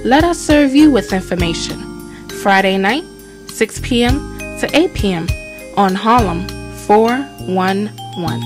Let us serve you with information. Friday night, 6 p.m. to 8 p.m. on Harlem 411.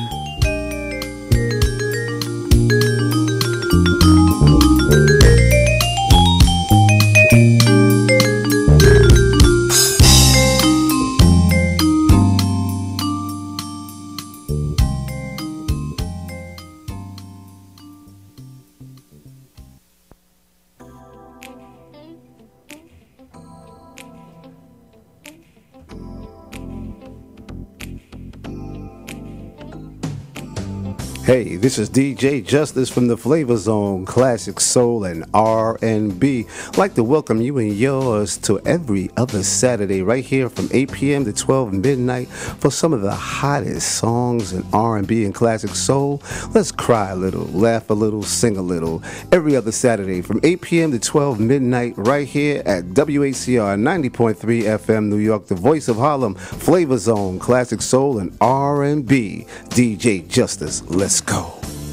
Hey, this is DJ Justice from the Flavor Zone, Classic Soul and R&B. I'd like to welcome you and yours to every other Saturday right here from 8 p.m. to 12 midnight for some of the hottest songs in R&B and Classic Soul. Let's cry a little, laugh a little, sing a little. Every other Saturday from 8 p.m. to 12 midnight right here at WACR 90.3 FM New York, the voice of Harlem, Flavor Zone, Classic Soul and R&B. DJ Justice, let's go.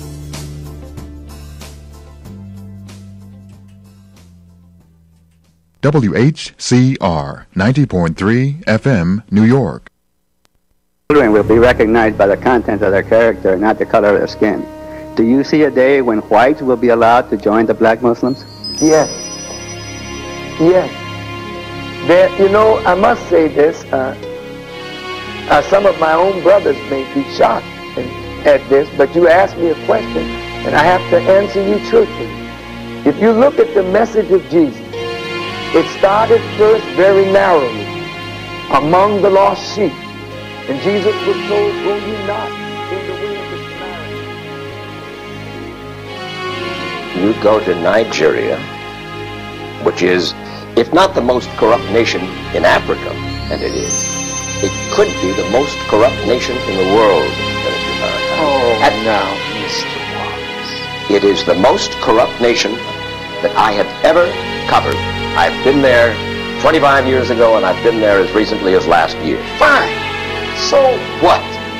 WHCR 90.3 FM, New York. Children will be recognized by the content of their character, not the color of their skin. Do you see a day when whites will be allowed to join the black Muslims? Yes. Yes. There, you know, I must say this. Some of my own brothers may be shocked at this, but you asked me a question, and I have to answer you truthfully. If you look at the message of Jesus, it started first very narrowly among the lost sheep. And Jesus was told, go ye not in the way of the Samaritans. You go to Nigeria, which is, if not the most corrupt nation in Africa, and it is, it could be the most corrupt nation in the world. Oh, and now, Mr. Wallace. It is the most corrupt nation that I have ever covered. I've been there 25 years ago, and I've been there as recently as last year. Fine. So what?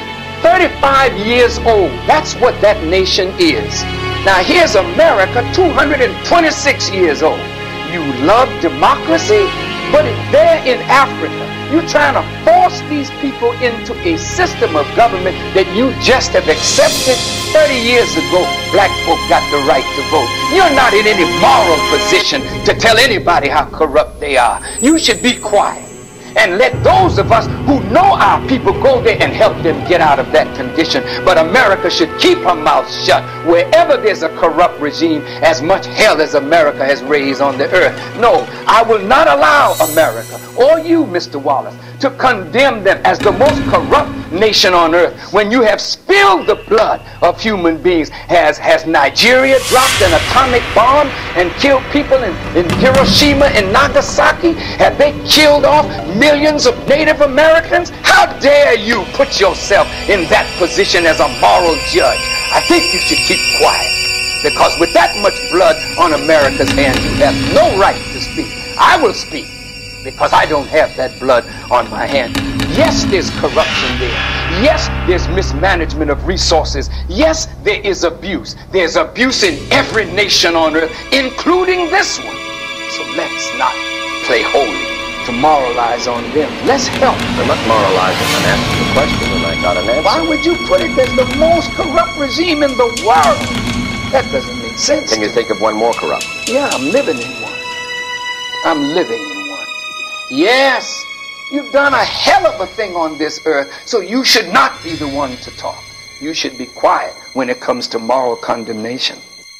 35 years old. That's what that nation is. Now here's America, 226 years old. You love democracy, but there in Africa, you're trying to force these people into a system of government that you just have accepted. 30 years ago, black folk got the right to vote. You're not in any moral position to tell anybody how corrupt they are. You should be quiet and let those of us who know our people go there and help them get out of that condition. But America should keep her mouth shut wherever there's a corrupt regime, as much hell as America has raised on the earth. No, I will not allow America, or you, Mr. Wallace, to condemn them as the most corrupt nation on earth when you have spilled the blood of human beings. Has Nigeria dropped an atomic bomb and killed people in Hiroshima and Nagasaki? Have they killed off millions of Native Americans? How dare you put yourself in that position as a moral judge? I think you should keep quiet, because with that much blood on America's hands, you have no right to speak. I will speak, because I don't have that blood on my hand. Yes, there's corruption there. Yes, there's mismanagement of resources. Yes, there is abuse. There's abuse in every nation on earth, including this one. So let's not play holy to moralize on them. Let's help. I'm not moralizing. I'm asking the question, and I got an answer. Why would you put it as the most corrupt regime in the world? That doesn't make sense. Can you think of one more corrupt? Yeah, I'm living in one. I'm living in one. Yes, you've done a hell of a thing on this earth, so you should not be the one to talk. You should be quiet when it comes to moral condemnation.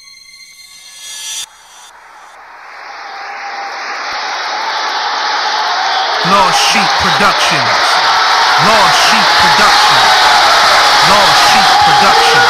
Lost Sheep Productions. Lost Sheep Productions. Lost Sheep Productions.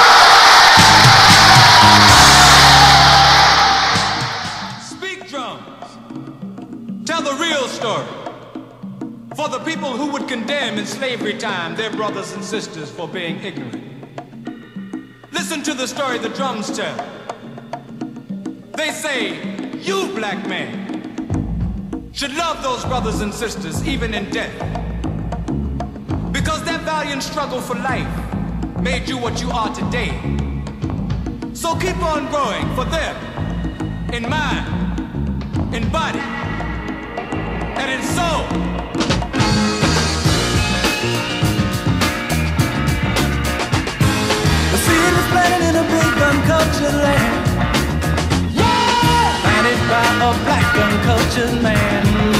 Speak, drums. Tell the real story. For the people who would condemn in slavery time their brothers and sisters for being ignorant. Listen to the story the drums tell. They say, you black man should love those brothers and sisters even in death, because their valiant struggle for life made you what you are today. So keep on growing for them, in mind, in body and in soul. The seed was planted in a big uncultured land. Yeah! Planted by a black uncultured man.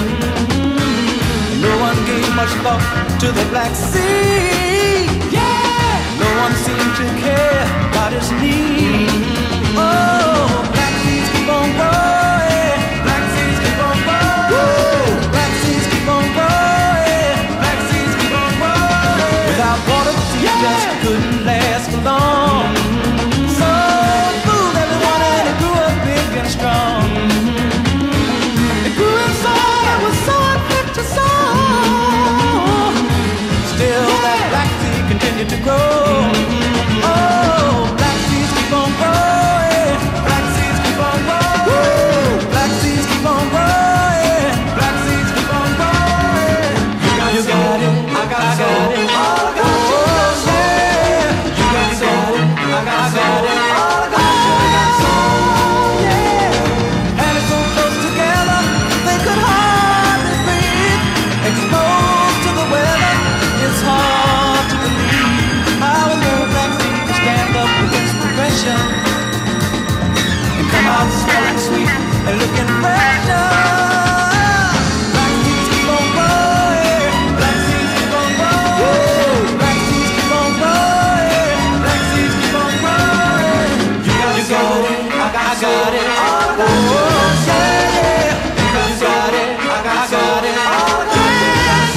No one gave much thought to the Black Sea. Yeah! No one seemed to care about his need. Oh, black seeds keep on growing. Black seeds keep on growing. Woo! Black seeds keep on growing. Black seeds keep on growing. Without water, the seed just couldn't last for long. So it fooled everyone and it grew up big and strong. It grew in soul that was so unfit to sow. Still that black seed continued to grow. Oh, black seeds keep on growing. Black seeds keep on growing. Woo! Black seeds keep on growing. Black seeds keep on growing. You got it. I got it. All I got you. Oh, yeah. You got it. I got it. All I got you. Oh, yeah. And it's so close together they could hardly breathe. Exposed to the weather, it's hard to believe. I was never black seed to stand up against the pressure and come out smelling sweet and looking fresher. Black seeds keep on growing. Black seeds keep on growing. Black seeds keep on growing. Black seeds keep on growing. You got it. I got it. All I got you. Oh, yeah. You got it. I got it. All I got you.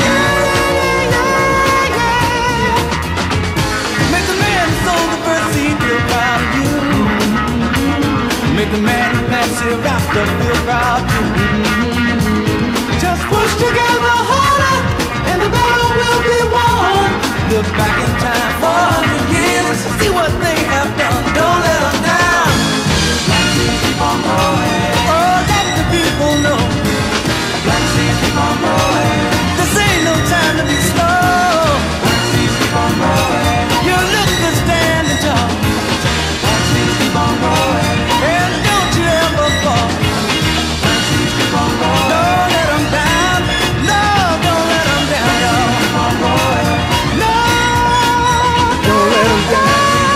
Make the man who sold the first seed feel proud of you. Make the man who plants it wrapped up feel proud of you. Just push together harder and the battle will be won. Look back in time for 100 years, see what they have done. Don't let them down. Black seeds keep on growing. Oh, let the people know. Black seeds keep on growing. This ain't no time to be slow. Black seeds keep on growing. You look good standing tall. Black seeds keep on growing. And don't you ever fall. Black seeds keep on growing. Don't let them down. No, don't let them down. Black seeds keep on growing. No, don't let them down.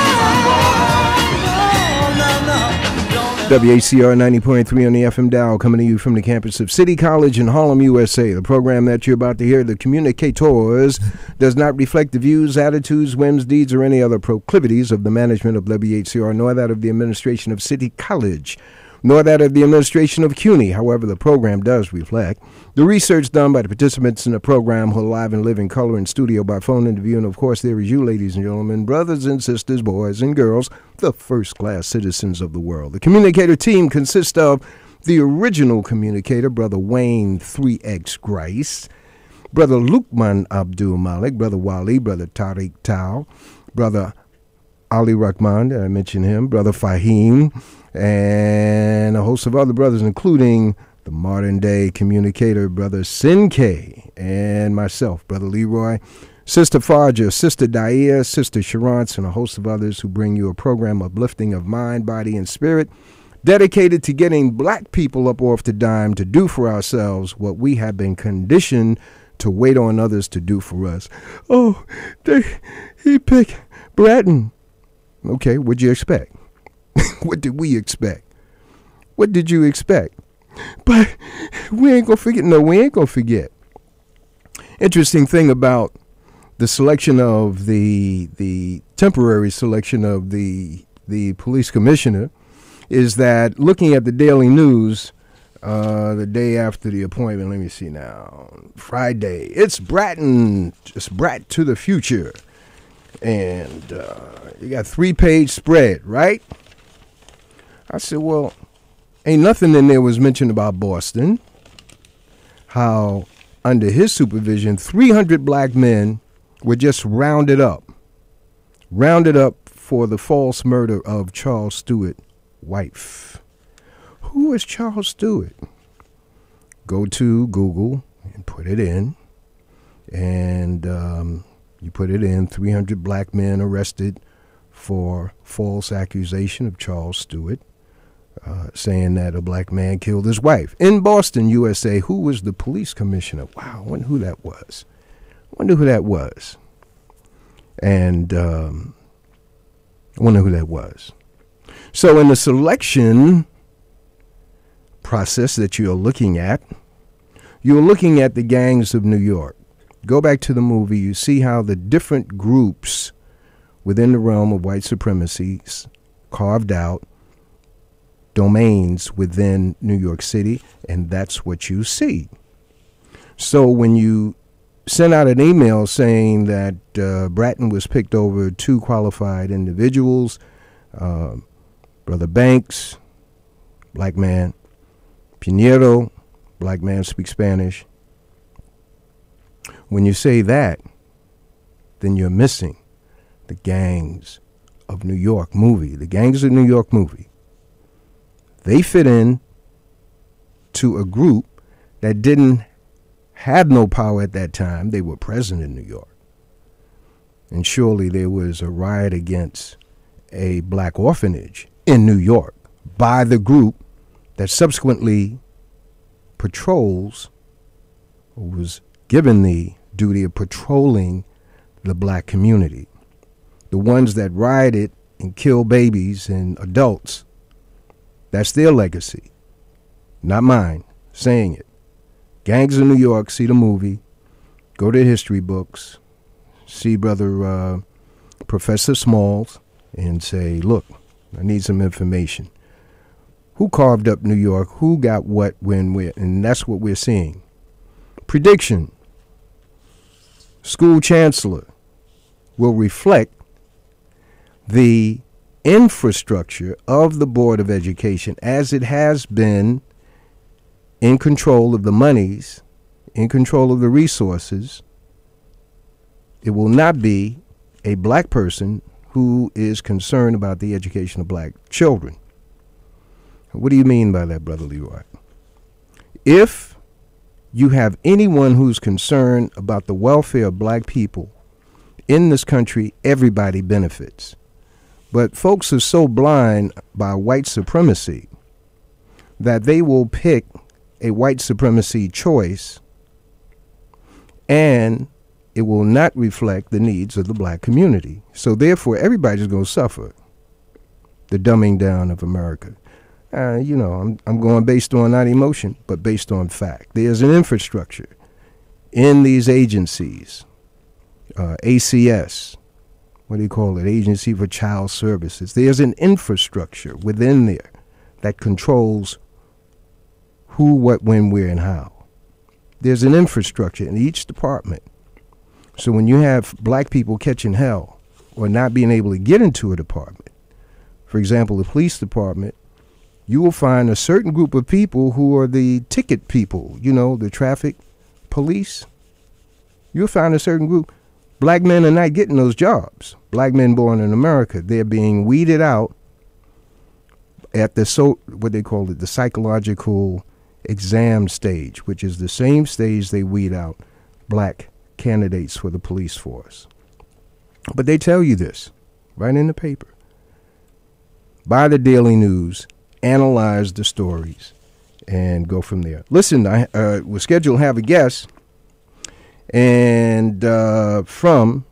WACR 90.3 on the FM dial, coming to you from the campus of City College in Harlem, USA. The program that you're about to hear, The Communicators, does not reflect the views, attitudes, whims, deeds, or any other proclivities of the management of WHCR, nor that of the administration of City College, nor that of the administration of CUNY. However, the program does reflect the research done by the participants in the program who are live and live in color in studio by phone interview. And, of course, there is you, ladies and gentlemen, brothers and sisters, boys and girls, the first-class citizens of the world. The communicator team consists of the original communicator, Brother Wayne 3X Grice, Brother Lukman Abdul Malik, Brother Wali, Brother Tariq Tao, Brother Ali Rahman, did I mention him, Brother Fahim, and a host of other brothers, including the modern-day communicator, Brother Sinke, and myself, Brother Leroy, Sister Farja, Sister Daia, Sister Sharance, and a host of others who bring you a program uplifting of mind, body, and spirit, dedicated to getting black people up off the dime to do for ourselves what we have been conditioned to wait on others to do for us. Oh, he picked Bratton. Okay, what'd you expect? What did we expect? What did you expect? But we ain't gonna forget. No, we ain't gonna forget. Interesting thing about the selection of the temporary selection of the police commissioner is that looking at the Daily News the day after the appointment, let me see now, Friday, it's Bratton, just Brat to the future. And you got 3-page spread, right? I said, well, ain't nothing in there was mentioned about Boston, how under his supervision, 300 black men were just rounded up for the false murder of Charles Stewart wife. Who is Charles Stewart? Go to Google and put it in, and you put it in, 300 black men arrested for false accusation of Charles Stewart, saying that a black man killed his wife. In Boston, USA, who was the police commissioner? Wow, I wonder who that was. And I wonder who that was. So in the selection process that you're looking at the gangs of New York. Go back to the movie, you see how the different groups within the realm of white supremacy carved out domains within New York City, and that's what you see. So when you sent out an email saying that Bratton was picked over two qualified individuals, Brother Banks, black man, Pinheiro, black man, speaks Spanish. When you say that, then you're missing the Gangs of New York movie. The Gangs of New York movie. They fit in to a group that didn't have no power at that time. They were present in New York. And surely there was a riot against a black orphanage in New York by the group that subsequently patrols, or was given the duty of patrolling the black community. The ones that rioted and killed babies and adults, that's their legacy, not mine saying it. Gangs of New York, see the movie, go to history books, see Brother Professor Smalls, and say, look, I need some information. Who carved up New York? Who got what, when, where? And that's what we're seeing. Prediction. School chancellor will reflect the infrastructure of the Board of Education as it has been in control of the monies, in control of the resources. It will not be a black person who is concerned about the education of black children. What do you mean by that, Brother Leroy? If you have anyone who's concerned about the welfare of black people in this country, everybody benefits. But folks are so blind by white supremacy that they will pick a white supremacy choice and it will not reflect the needs of the black community. So therefore, everybody's going to suffer the dumbing down of America. I'm going based on not emotion, but based on fact. There's an infrastructure in these agencies, ACS, what do you call it, Agency for Child Services. There's an infrastructure within there that controls who, what, when, where, and how. There's an infrastructure in each department. So when you have black people catching hell or not being able to get into a department, for example, the police department, you will find a certain group of people who are the ticket people, the traffic police. You'll find a certain group. Black men are not getting those jobs. Black men born in America, they're being weeded out at the the psychological exam stage, which is the same stage they weed out black candidates for the police force. But they tell you this right in the paper. Buy the Daily News, analyze the stories, and go from there. Listen, I was scheduled to have a guest, and from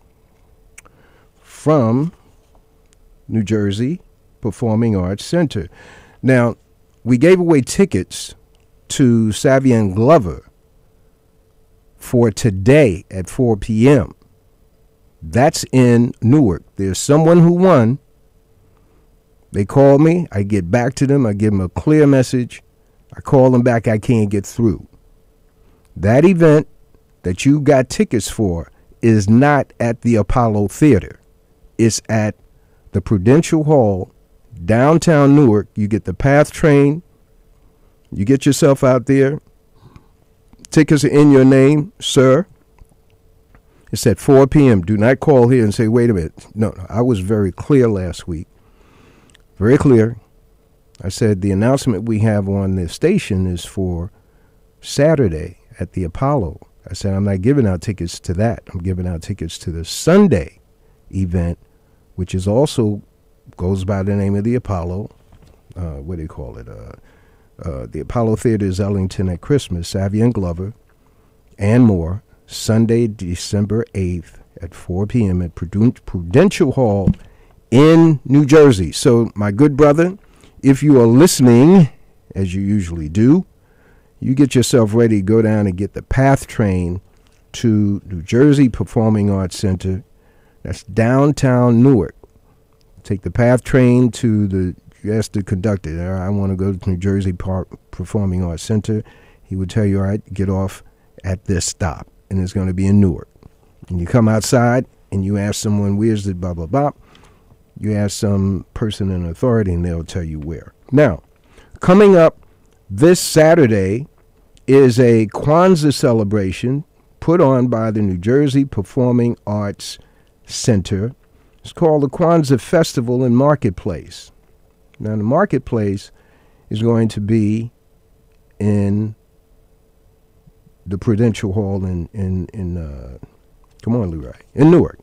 New Jersey Performing Arts Center. Now, we gave away tickets to Savion Glover for today at 4 p.m. That's in Newark. There's someone who won. They call me. I get back to them. I give them a clear message. I call them back. I can't get through. That event that you got tickets for is not at the Apollo Theater. It's at the Prudential Hall, downtown Newark. You get the PATH train. You get yourself out there. Tickets are in your name, sir. It's at 4 p.m. Do not call here and say, wait a minute. No, I was very clear last week. Very clear. I said the announcement we have on the station is for Saturday at the Apollo. I said I'm not giving out tickets to that. I'm giving out tickets to the Sunday event, which is also goes by the name of the Apollo. what do you call it? The Apollo Theater's Ellington at Christmas, Savvy and Glover, and more, Sunday, December 8th at 4 p.m. at Prudential Hall in New Jersey. So, my good brother, if you are listening, as you usually do, you get yourself ready to go down and get the PATH train to New Jersey Performing Arts Center. That's downtown Newark. Take the PATH train to you ask the conductor, I want to go to New Jersey Performing Arts Center. He would tell you, all right, get off at this stop, and it's going to be in Newark. And you come outside, and you ask someone, where's the blah, blah, blah. You ask some person in authority, and they'll tell you where. Now, coming up this Saturday is a Kwanzaa celebration put on by the New Jersey Performing Arts Center. It's called the Kwanzaa Festival and Marketplace. Now, the Marketplace is going to be in the Prudential Hall in Newark.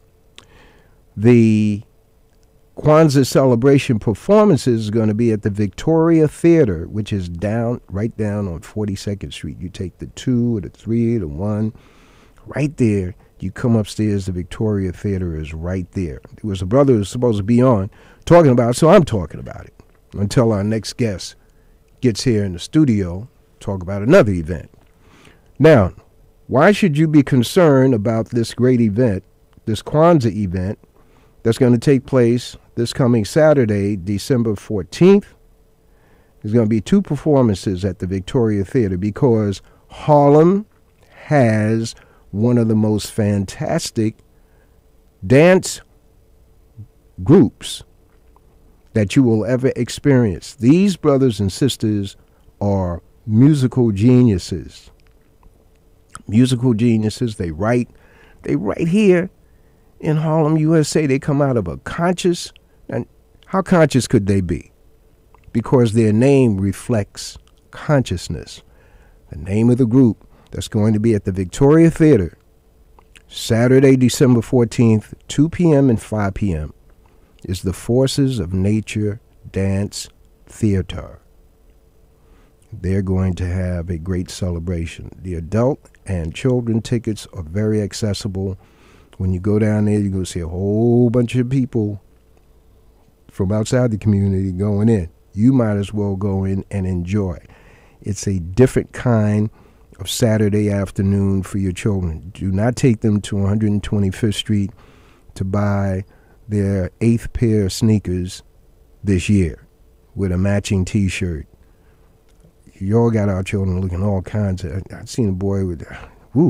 The Kwanzaa celebration performances is going to be at the Victoria Theater, which is right down on 42nd Street. You take the 2 or the 3 or the 1, right there. You come upstairs, the Victoria Theater is right there. It was a brother who was supposed to be on talking about it, so I'm talking about it until our next guest gets here in the studio, talk about another event. Now, why should you be concerned about this great event, this Kwanzaa event, that's going to take place this coming Saturday, December 14th? There's going to be 2 performances at the Victoria Theater because Harlem has one of the most fantastic dance groups that you will ever experience. These brothers and sisters are musical geniuses. Musical geniuses. They write here in Harlem, USA. They come out of a conscious, and how conscious could they be? Because their name reflects consciousness. The name of the group that's going to be at the Victoria Theater, Saturday, December 14th, 2 p.m. and 5 p.m., is the Forces of Nature Dance Theater. They're going to have a great celebration. The adult and children tickets are very accessible. When you go down there, you're going to see a whole bunch of people from outside the community going in. You might as well go in and enjoy. It's a different kind of Saturday afternoon for your children. Do not take them to 125th Street to buy their 8th pair of sneakers this year with a matching T-shirt. You all got our children looking all kinds of... I've seen a boy with... Woo!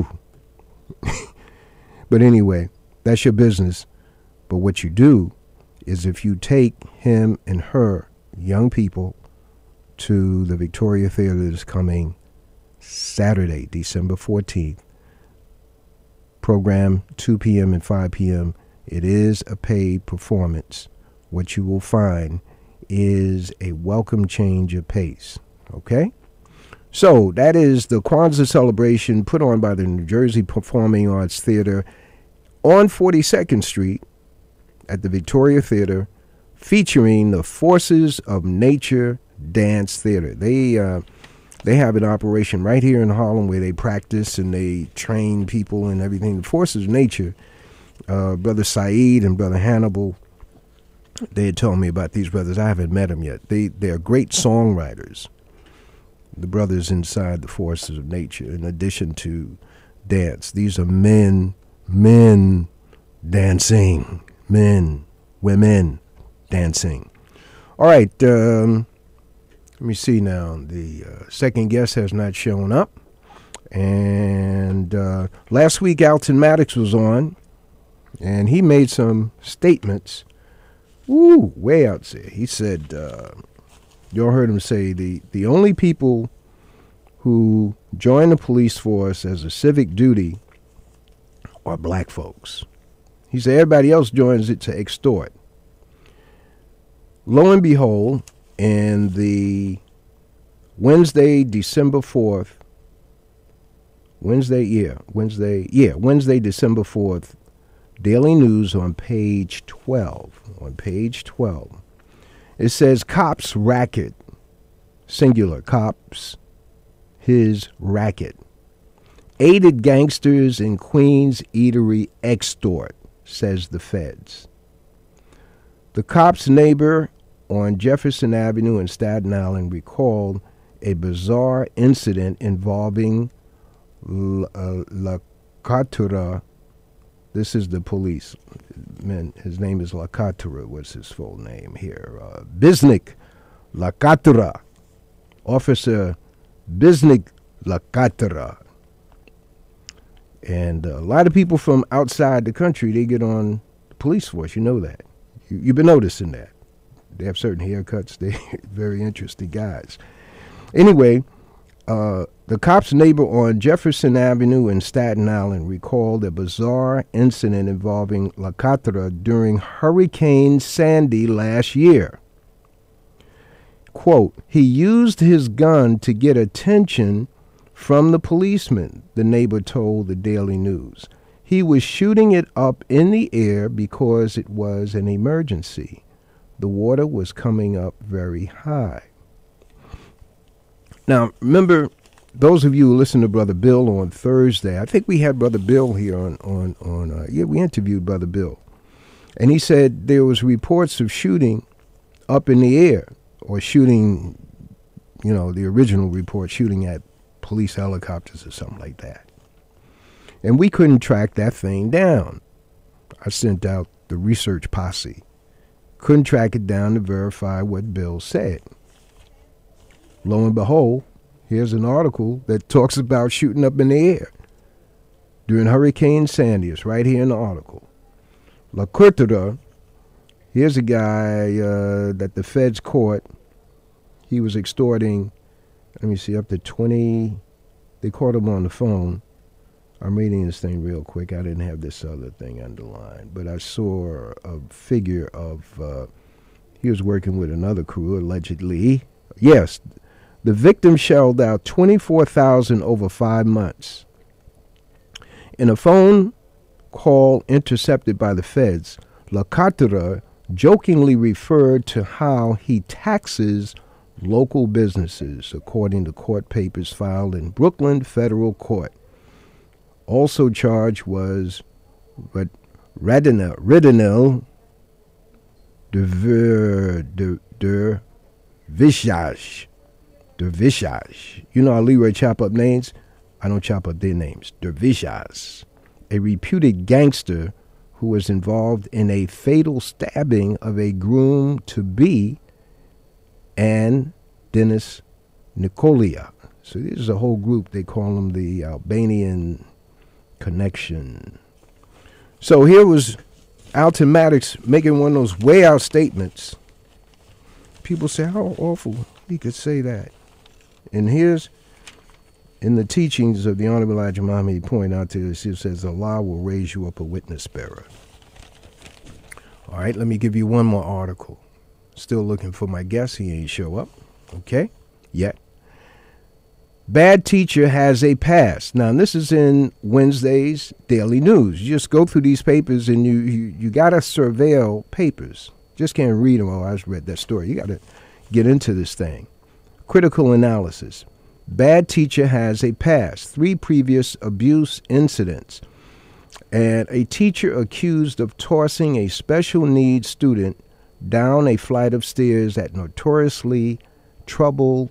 But anyway, that's your business. But what you do is if you take him and her, young people, to the Victoria Theater this coming Saturday, December 14th, program 2 p.m. and 5 p.m., it is a paid performance. What you will find is a welcome change of pace. Okay? So that is the Kwanzaa celebration put on by the New Jersey Performing Arts Theater on 42nd Street at the Victoria Theater, featuring the Forces of Nature Dance Theater. They have an operation right here in Harlem where they practice and they train people and everything. The Forces of Nature, Brother Saeed and Brother Hannibal, they had told me about these brothers. I haven't met them yet. They're great songwriters, the brothers inside the Forces of Nature, in addition to dance. These are men dancing, women dancing. All right, let me see now. The second guest has not shown up. And last week, Alton Maddox was on, and he made some statements. Ooh, way out there. He said, y'all heard him say, the only people who join the police force as a civic duty are black folks. He said everybody else joins it to extort. Lo and behold, in the Wednesday, December 4th, Wednesday, December 4th, Daily News on page 12. It says cops racket, singular, cops, his racket. Aided gangsters in Queens eatery extort, says the feds. The cop's neighbor on Jefferson Avenue in Staten Island recalled a bizarre incident involving Lakatura. This is the police. Man, his name is Lakatura. What's his full name here? Bisnick Lakatura. Officer Bisnick Lakatura. And a lot of people from outside the country, they get on the police force. You know that. You've been noticing that. They have certain haircuts. They're very interesting guys. Anyway, the cop's neighbor on Jefferson Avenue in Staten Island recalled a bizarre incident involving Lakatura during Hurricane Sandy last year. Quote, he used his gun to get attention from the policeman, the neighbor told the Daily News. He was shooting it up in the air because it was an emergency. The water was coming up very high. Now, remember, those of you who listened to Brother Bill on Thursday, I think we had Brother Bill here we interviewed Brother Bill. And he said there was reports of shooting up in the air, or shooting, the original report, shooting at police helicopters or something like that. And we couldn't track that thing down. I sent out the research posse. Couldn't track it down to verify what Bill said. Lo and behold, here's an article that talks about shooting up in the air during Hurricane Sandy. It's right here in the article. Lakatura, here's a guy that the feds caught. He was extorting, up to 20. They caught him on the phone. I'm reading this thing real quick. I didn't have this other thing underlined, but I saw a figure of, he was working with another crew, allegedly. Yes, the victim shelled out $24,000 over 5 months. In a phone call intercepted by the feds, Lakatura jokingly referred to how he taxes local businesses, according to court papers filed in Brooklyn federal court. Also charged was Radinel de Visage. You know how Leroy chop up names? I don't chop up their names. De Visage, a reputed gangster who was involved in a fatal stabbing of a groom-to-be and Dennis Nicolia. So this is a whole group. They call them the Albanian Connection. So here was Alton Maddox making one of those way out statements. People say, how awful he could say that. And here's, in the teachings of the Honorable Elijah Muhammad, he pointed out to this, he says, Allah will raise you up a witness bearer. All right, let me give you one more article. Still looking for my guest. He ain't show up. Okay? Yet. Bad teacher has a past. Now, this is in Wednesday's Daily News. You just go through these papers and you got to surveil papers. Just can't read them. Oh, I just read that story. You got to get into this thing. Critical analysis. Bad teacher has a past. 3 previous abuse incidents. And a teacher accused of tossing a special needs student down a flight of stairs at a notoriously troubled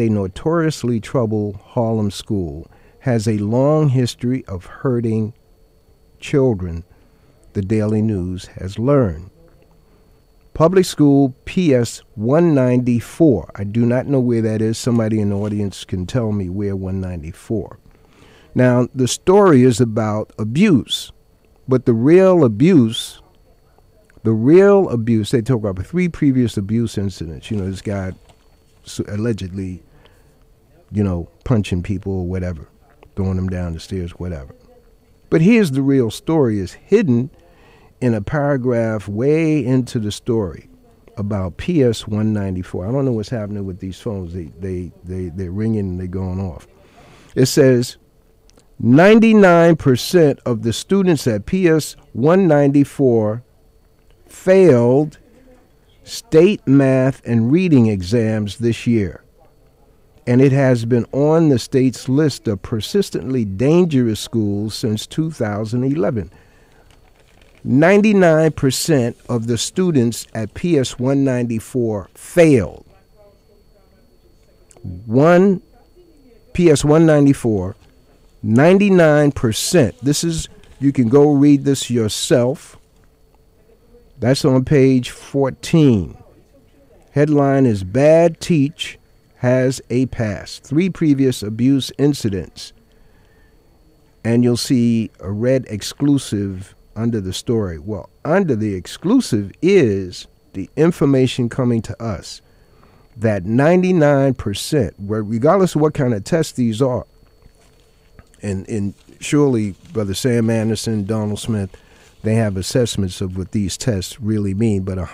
Harlem school has a long history of hurting children, the Daily News has learned. Public School PS 194. I do not know where that is. Somebody in the audience can tell me where 194. Now, the story is about abuse, but the real abuse, they talk about 3 previous abuse incidents. This guy allegedly, punching people or whatever, throwing them down the stairs, whatever. But here's the real story. Is hidden in a paragraph way into the story about PS 194. I don't know what's happening with these phones. They're ringing and they're going off. It says 99% of the students at PS 194 failed state math and reading exams this year, and it has been on the state's list of persistently dangerous schools since 2011. 99% of the students at PS 194 failed. PS 194, 99%. This is, you can go read this yourself. That's on page 14. Headline is Bad Teach Has a Past. 3 previous abuse incidents. And you'll see a red exclusive under the story. Well, under the exclusive is the information coming to us that 99%, regardless of what kind of tests these are, and surely Brother Sam Anderson, Donald Smith, they have assessments of what these tests really mean, but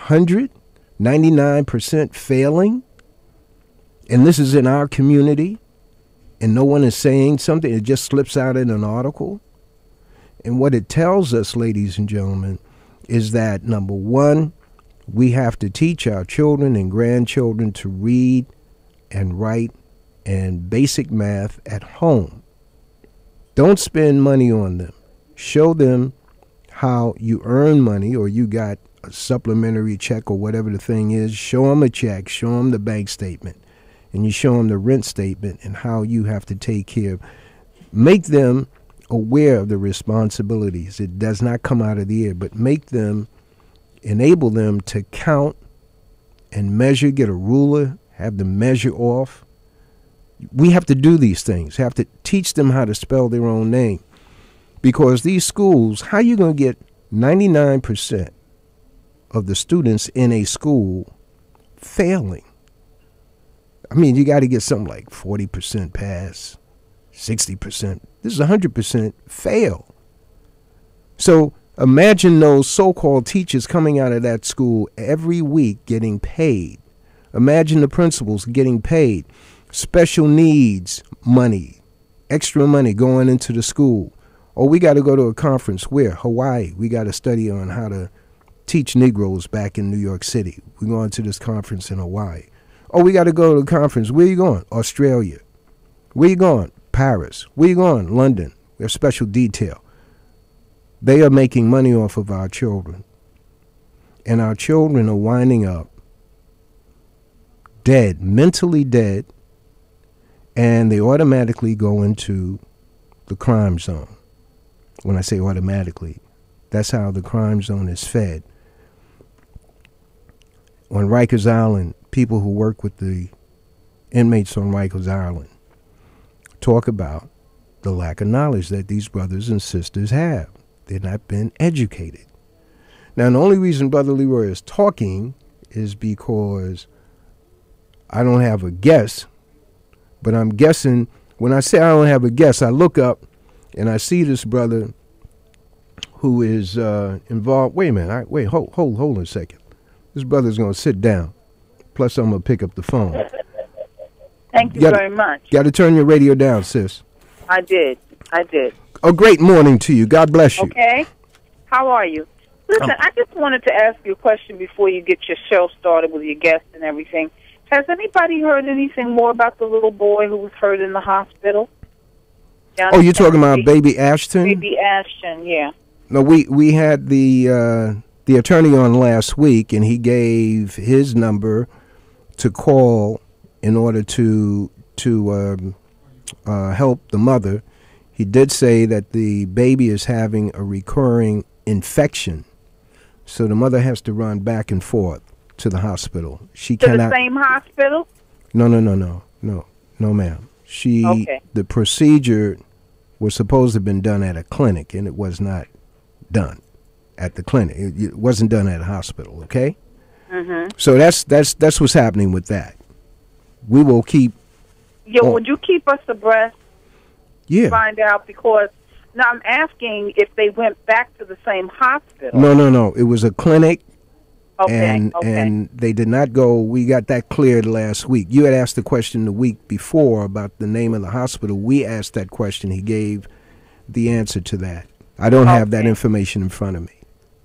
99% failing, and this is in our community, and no one is saying something, it just slips out in an article. And what it tells us, ladies and gentlemen, is that, number one, we have to teach our children and grandchildren to read and write and basic math at home. Don't spend money on them. Show them how you earn money, or you got a supplementary check or whatever the thing is. Show them a check, show them the bank statement, and you show them the rent statement and how you have to take care of. Make them aware of the responsibilities. It does not come out of the air, but enable them to count and measure, get a ruler, have them measure off. We have to do these things, have to teach them how to spell their own name. Because these schools, how are you going to get 99% of the students in a school failing? I mean, you got to get something like 40% pass, 60%. This is 100% fail. So imagine those so-called teachers coming out of that school every week getting paid. Imagine the principals getting paid. Special needs money, extra money going into the school. Oh, we got to go to a conference. Where? Hawaii. We got to study on how to teach Negroes back in New York City. We're going to this conference in Hawaii. Oh, we got to go to a conference. Where you going? Australia. Where you going? Paris. Where you going? London. We have special detail. They are making money off of our children. And our children are winding up dead, mentally dead, and they automatically go into the crime zone. When I say automatically, that's how the crime zone is fed. On Rikers Island, people who work with the inmates on Rikers Island talk about the lack of knowledge that these brothers and sisters have. They've not been educated. Now, the only reason Brother Leroy is talking is because I don't have a guess, but I'm guessing. When I say I don't have a guess, I look up and I see this brother who is involved. Wait a minute. Hold a second. This brother's going to sit down. Plus, I'm going to pick up the phone. Thank you very much. Got to turn your radio down, sis. I did. A great morning to you. God bless you. Okay. How are you? Listen, I just wanted to ask you a question before you get your show started with your guests and everything. Has anybody heard anything more about the little boy who was hurt in the hospital? Oh, you're talking about Baby Ashton? Baby Ashton, yeah. No, we had the attorney on last week, and he gave his number to call in order to help the mother. He did say that the baby is having a recurring infection, so the mother has to run back and forth to the hospital. She cannot. The same hospital? No, ma'am. The procedure was supposed to have been done at a clinic, and it was not done at the clinic. It wasn't done at a hospital. Okay. Mm-hmm. So that's what's happening with that. We will keep. Yeah, would you keep us abreast? Yeah. Find out, because now I'm asking if they went back to the same hospital. No. It was a clinic. Okay. And they did not go. We got that cleared last week. You had asked the question the week before about the name of the hospital. We asked that question. He gave the answer to that. I don't have that information in front of me.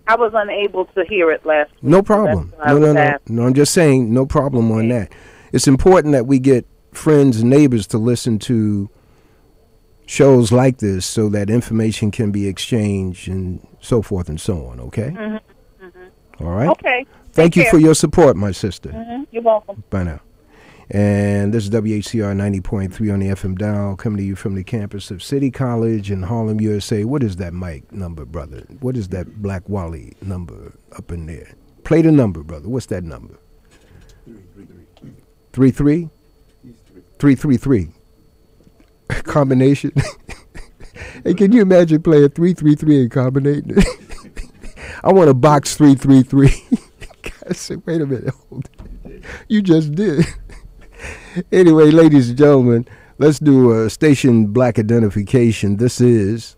I was unable to hear it last week. No problem. No, I'm just saying no problem on that. It's important that we get friends and neighbors to listen to shows like this so that information can be exchanged and so forth and so on, okay? All right? Okay. Thank you for your support, my sister. You're welcome. Bye now. And this is WHCR 90.3 on the FM dial, coming to you from the campus of City College in Harlem, USA. What is that mic number, brother? What is that Black Wally number up in there? Play the number, brother. What's that number? 333? 333. Combination. Hey, can you imagine playing 333 and combinating it? I want a box 333. I said, wait a minute. Hold it. You just did. Anyway, ladies and gentlemen, let's do a station black identification. This is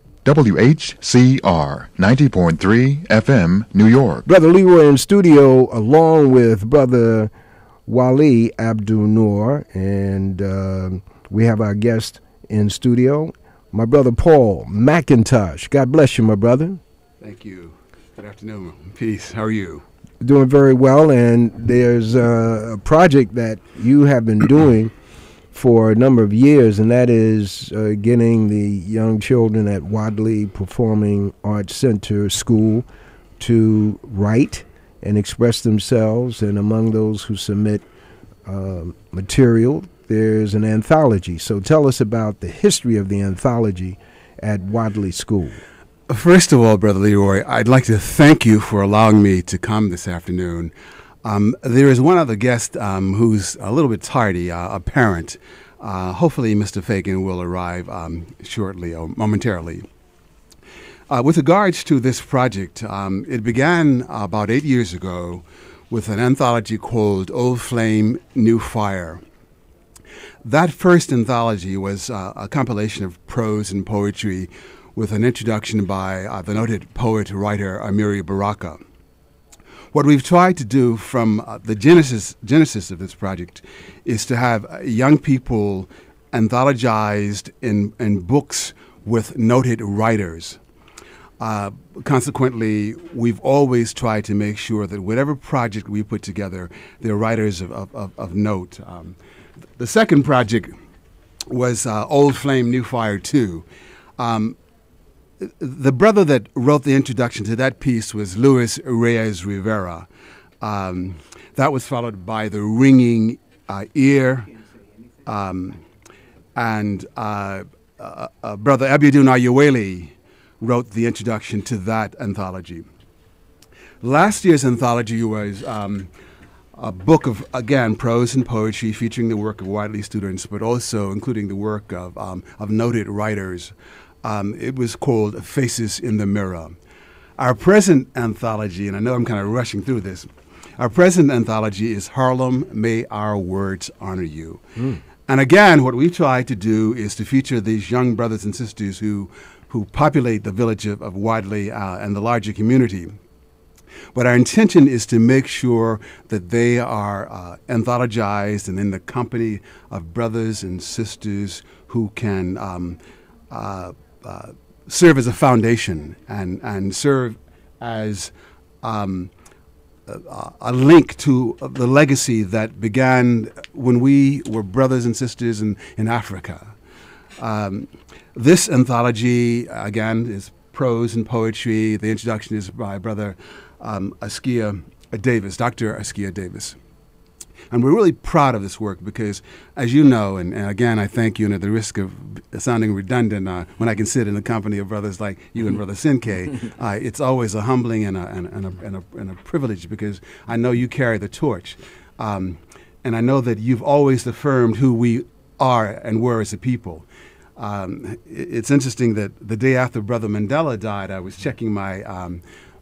WHCR 90.3 FM, New York. Brother Leroy in studio, along with Brother Wali Abdul Noor, and we have our guest in studio, my brother Paul McIntosh. God bless you, my brother. Thank you. Good afternoon. Peace. How are you? Doing very well, and there's a project that you have been doing for a number of years, and that is getting the young children at Wadley Performing Arts Center School to write and express themselves, and among those who submit material, there's an anthology. So tell us about the history of the anthology at Wadley School. First of all, Brother Leroy, I'd like to thank you for allowing me to come this afternoon. There is one other guest who's a little bit tardy, a parent. Hopefully Mr. Fagan will arrive shortly or momentarily. With regards to this project, it began about 8 years ago with an anthology called Old Flame, New Fire. That first anthology was a compilation of prose and poetry with an introduction by the noted poet-writer Amiri Baraka. What we've tried to do from the genesis of this project is to have young people anthologized in books with noted writers. Consequently, we've always tried to make sure that whatever project we put together, they're writers of note. The second project was Old Flame, New Fire 2. The brother that wrote the introduction to that piece was Luis Reyes Rivera. That was followed by The Ringing Ear, and Brother Abiodun Ayewele wrote the introduction to that anthology. Last year's anthology was a book of, again, prose and poetry featuring the work of Wadley students, but also including the work of noted writers. It was called Faces in the Mirror. Our present anthology, and I know I'm kind of rushing through this, our present anthology is Harlem, May Our Words Honor You. And again, what we try to do is to feature these young brothers and sisters who populate the village of Wadley and the larger community. But our intention is to make sure that they are anthologized and in the company of brothers and sisters who can serve as a foundation and serve as a link to the legacy that began when we were brothers and sisters in Africa. This anthology, again, is prose and poetry. The introduction is by Brother Askia Davis, Dr. Askia Davis. And we're really proud of this work because, as you know, and again, I thank you, and at the risk of sounding redundant, when I can sit in the company of brothers like you and Brother Sinke, it's always a humbling and a privilege because I know you carry the torch. And I know that you've always affirmed who we are and were as a people. It's interesting that the day after Brother Mandela died, I was checking my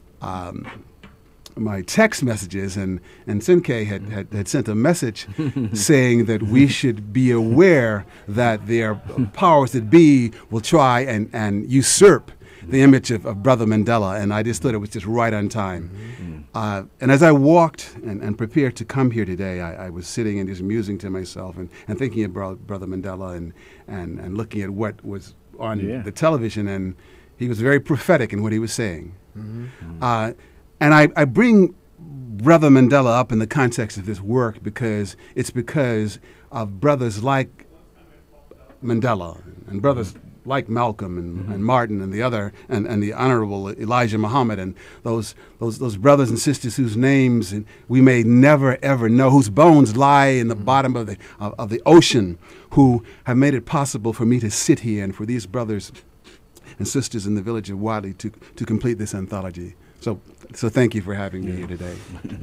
my text messages, and Sinke had sent a message saying that we should be aware that their powers that be will try and usurp the image of Brother Mandela, and I just thought it was just right on time. And as I walked and prepared to come here today, I was sitting and just musing to myself and thinking about Brother Mandela and looking at what was on the television, and he was very prophetic in what he was saying. And I bring Brother Mandela up in the context of this work because of brothers like Mandela and brothers like Malcolm and Martin and the other and the Honorable Elijah Muhammad and those brothers and sisters whose names we may never ever know, whose bones lie in the bottom of the ocean, who have made it possible for me to sit here and for these brothers and sisters in the village of Wadley to complete this anthology. So thank you for having me here today.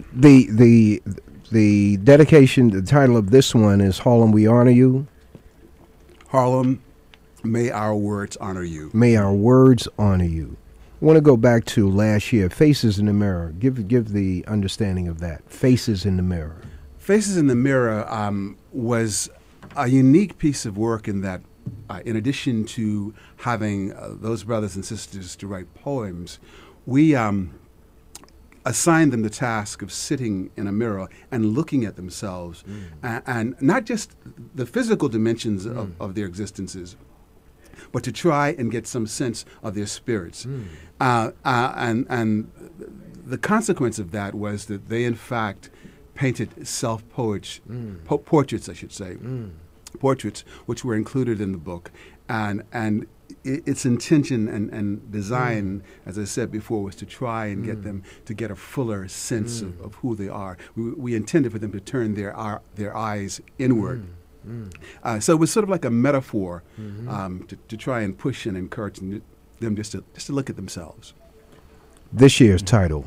The dedication, the title of this one is Harlem, We Honor You. Harlem, may our words honor you. May our words honor you. I want to go back to last year, Faces in the Mirror. Give the understanding of that. Faces in the Mirror. Faces in the Mirror was a unique piece of work in that, in addition to having those brothers and sisters to write poems, we assigned them the task of sitting in a mirror and looking at themselves, and not just the physical dimensions of their existences, but to try and get some sense of their spirits. And the consequence of that was that they, in fact, painted portraits, I should say, portraits which were included in the book. And its intention and design, as I said before, was to try and get them to get a fuller sense of who they are. We intended for them to turn their eyes inward. So it was sort of like a metaphor to try and push and encourage them just to look at themselves. This year's title.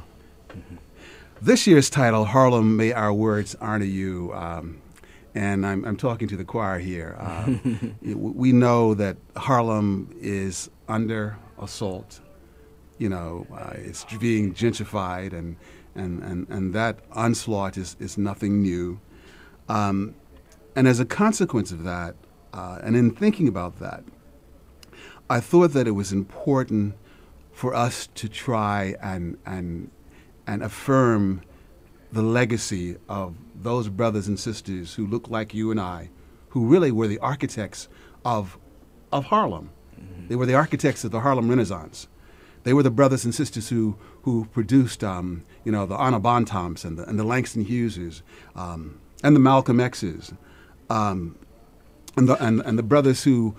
This year's title, Harlem, May Our Words Honor You. And I'm talking to the choir here. We know that Harlem is under assault. You know, it's being gentrified, and that onslaught is nothing new. And as a consequence of that, and in thinking about that, I thought that it was important for us to try and affirm the legacy of those brothers and sisters who look like you and I, who really were the architects of Harlem. They were the architects of the Harlem Renaissance. They were the brothers and sisters who produced, the Anna Bontoms and the Langston Hugheses, and the Malcolm X's, and the brothers who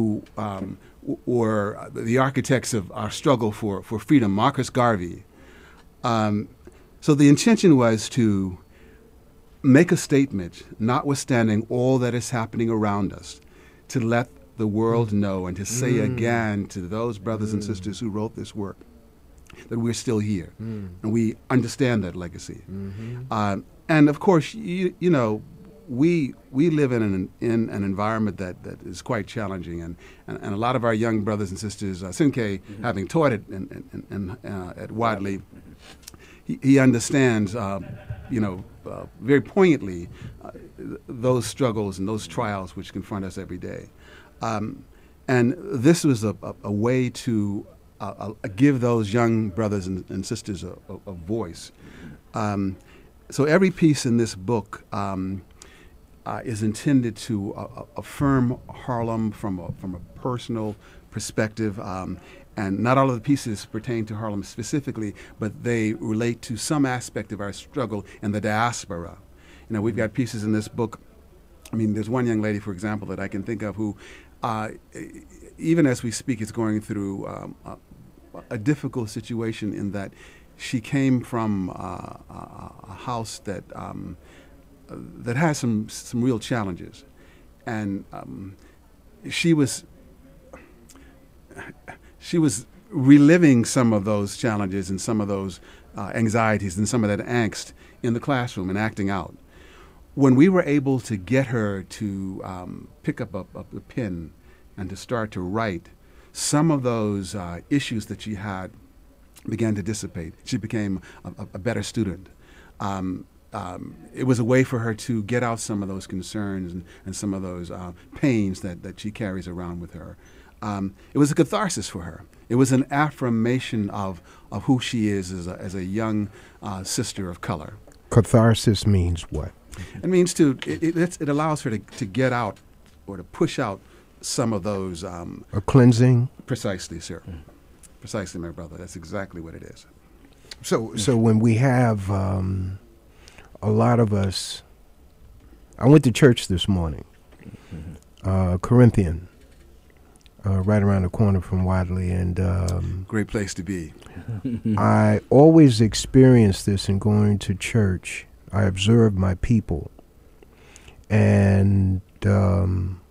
were the architects of our struggle for freedom, Marcus Garvey. So the intention was to make a statement, notwithstanding all that is happening around us, to let the world know and to say again to those brothers and sisters who wrote this work that we're still here and we understand that legacy. And of course, we live in an environment that is quite challenging, and a lot of our young brothers and sisters, Sinke, having taught it at Wadley, he understands, very poignantly, those struggles and those trials which confront us every day. And this was a way to give those young brothers and sisters a voice. So every piece in this book is intended to affirm Harlem from a personal perspective. And not all of the pieces pertain to Harlem specifically, but they relate to some aspect of our struggle in the diaspora. We've got pieces in this book. I mean, there's one young lady, for example, that I can think of who, even as we speak, is going through a difficult situation in that she came from a house that has some real challenges, and she was reliving some of those challenges and some of those anxieties and some of that angst in the classroom and acting out. When we were able to get her to pick up a pen and to start to write, some of those issues that she had began to dissipate. She became a better student. It was a way for her to get out some of those concerns and some of those pains that she carries around with her. It was a catharsis for her. It was an affirmation of who she is as a young sister of color. Catharsis means what? It means it allows her to get out or to push out some of those. A cleansing? Precisely, sir. Precisely, my brother. That's exactly what it is. So when we have a lot of us, I went to church this morning, Corinthian, right around the corner from Wadley, and great place to be. I always experience this in going to church. I observe my people, and there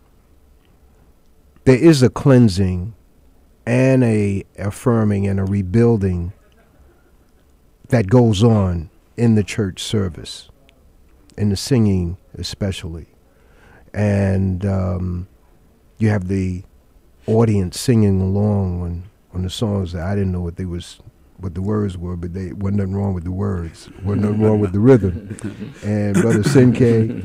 is a cleansing and a affirming and a rebuilding that goes on in the church service, in the singing especially. And you have the audience singing along on the songs that I didn't know what the words were, but they wasn't nothing wrong with the words, wasn't nothing wrong with the rhythm. And Brother Sinkay,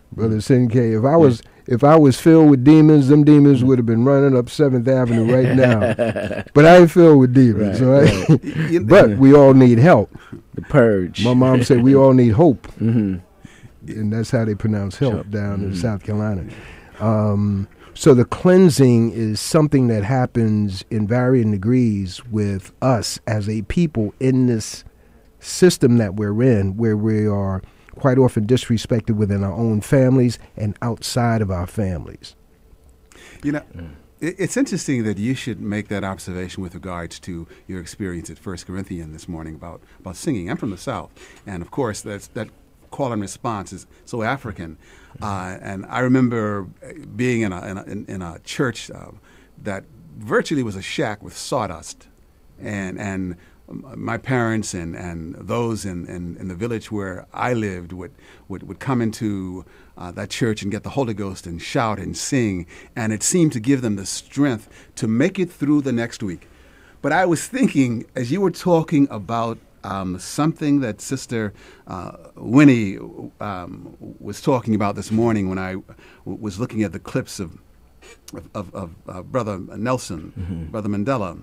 if I was filled with demons, them demons would have been running up 7th Avenue right now. But I ain't filled with demons, right? But we all need help. The purge. My mom said we all need hope. And that's how they pronounce help down in South Carolina. So the cleansing is something that happens in varying degrees with us as a people in this system that we're in, where we are quite often disrespected within our own families and outside of our families. You know, it's interesting that you should make that observation with regards to your experience at 1 Corinthians this morning about singing. I'm from the South, and of course that call and response is so African. And I remember being in a church that virtually was a shack with sawdust, and my parents and those in the village where I lived would come into that church and get the Holy Ghost and shout and sing, and it seemed to give them the strength to make it through the next week. But I was thinking, as you were talking about something that Sister Winnie was talking about this morning when I was looking at the clips of Brother Nelson, Brother Mandela.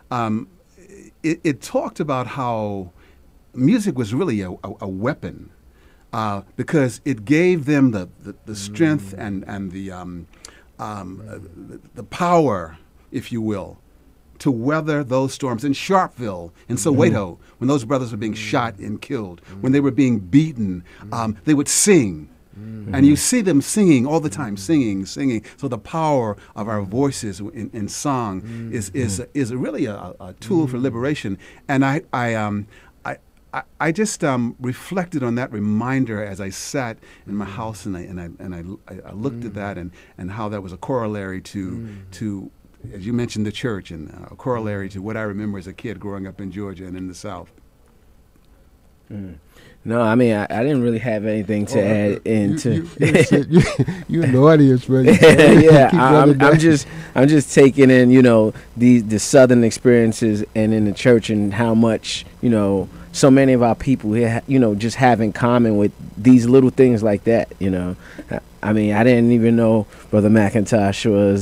It talked about how music was really a weapon because it gave them the strength and the power, if you will, to weather those storms. In Sharpeville, in Soweto, when those brothers were being shot and killed, when they were being beaten, they would sing. And you see them singing all the time, singing. So the power of our voices in song is really a tool for liberation. And I just reflected on that reminder as I sat in my house and I looked at that and how that was a corollary to as you mentioned, the church, and a corollary to what I remember as a kid growing up in Georgia and in the South. No, I mean, I didn't really have anything to add into. You're an audience, man. Yeah, I'm just taking in, the Southern experiences and in the church and how much, so many of our people here, just have in common with these little things like that, I mean, I didn't even know Brother McIntosh was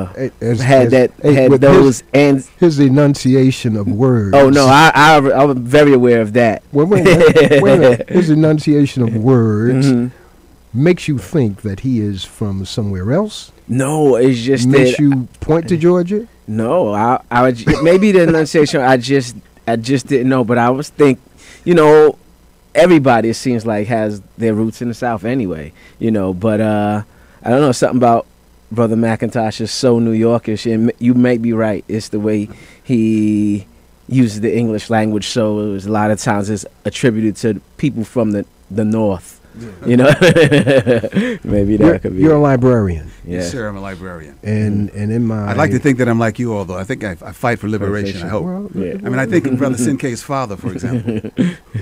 had those and his enunciation of words. Oh no, I'm very aware of that. Wait, his enunciation of words makes you think that he is from somewhere else. No, it's just makes you point to Georgia. No, I maybe the enunciation I just didn't know, but I was everybody, it seems like, has their roots in the South anyway, but I don't know, something about Brother McIntosh is so New Yorkish, and you may be right. It's the way he uses the English language, so it was a lot of times it's attributed to people from the North. Maybe that could be. You're a librarian. Yes, sir, I'm a librarian. And in my, I'd like to think that I'm like you, although I think I fight for liberation. I hope. Well, I mean, I think of Brother Sinkay's father, for example.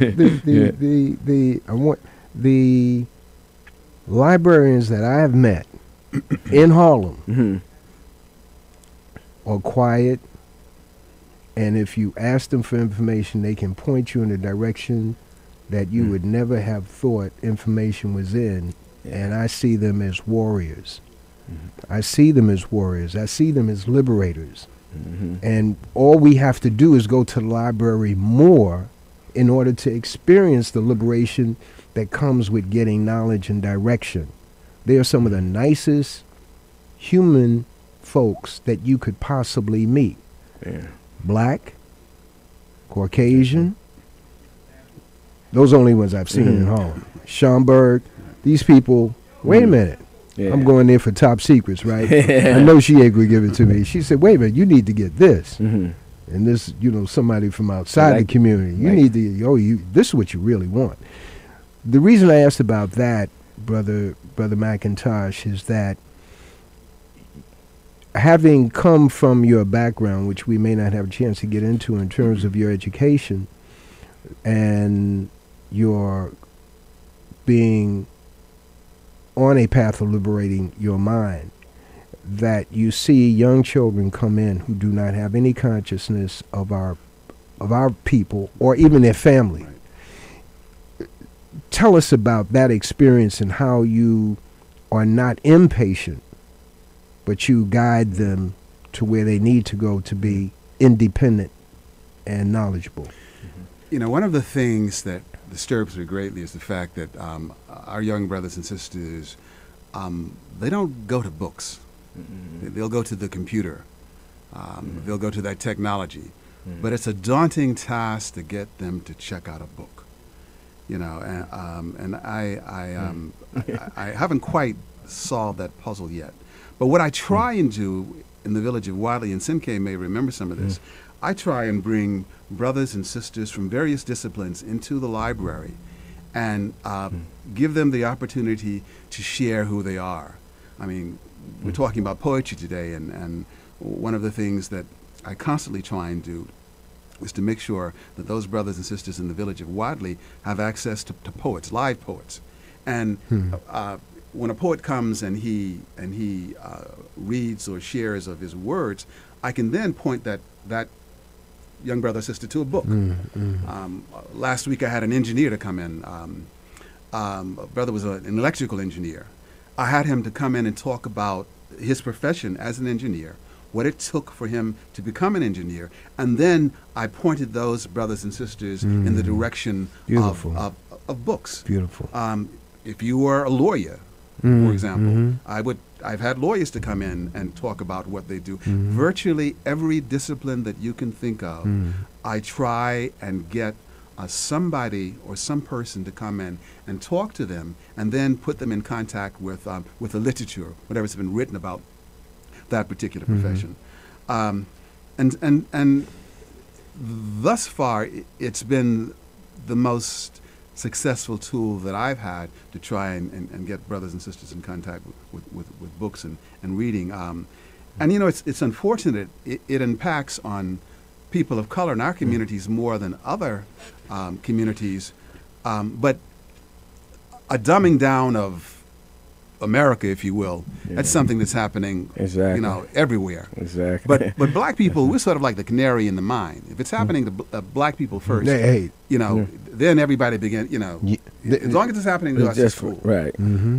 the librarians that I have met in Harlem are quiet, and if you ask them for information, they can point you in a direction that you would never have thought information was in. And I see them as warriors. I see them as warriors. I see them as liberators. And all we have to do is go to the library more in order to experience the liberation that comes with getting knowledge and direction. They are some of the nicest human folks that you could possibly meet. Black, Caucasian, Those are the only ones I've seen in Harlem. Schomburg, these people, wait a minute. Yeah. I'm going there for top secrets, right? I know she ain't going to give it to me. She said, wait a minute, you need to get this. And this, somebody from outside the community. You need to, this is what you really want. The reason I asked about that, Brother McIntosh, is that having come from your background, which we may not have a chance to get into in terms of your education and your being on a path of liberating your mind, that you see young children come in who do not have any consciousness of our people or even their family. Tell us about that experience and how you are not impatient, but you guide them to where they need to go to be independent and knowledgeable. One of the things that disturbs me greatly is the fact that our young brothers and sisters, they don't go to books. They'll go to the computer. They'll go to that technology. But it's a daunting task to get them to check out a book. And I haven't quite solved that puzzle yet. But what I try and do in the village of Wadley, and Simke may remember some of this, I try and bring brothers and sisters from various disciplines into the library and give them the opportunity to share who they are. I mean, we're talking about poetry today, and one of the things that I constantly try and do is to make sure that those brothers and sisters in the village of Wadley have access to poets, live poets. And when a poet comes and he reads or shares of his words, I can then point that young brother or sister to a book. Last week I had an engineer to come in. A brother was an electrical engineer. I had him to come in and talk about his profession as an engineer, what it took for him to become an engineer, and then I pointed those brothers and sisters in the direction of books. Beautiful. If you were a lawyer, for example, I've had lawyers to come in and talk about what they do. Virtually every discipline that you can think of, I try and get somebody or some person to come in and talk to them, and then put them in contact with the literature, whatever's been written about that particular profession. And thus far, it's been the most successful tool that I've had to try and get brothers and sisters in contact with books and reading. And it's unfortunate, it impacts on people of color in our communities more than other communities, but a dumbing down of America, if you will, that's something that's happening, everywhere. Exactly. But black people, we're sort of like the canary in the mine. If it's happening to black people first, then everybody begin, as long as it's happening to us, it's cool. Right.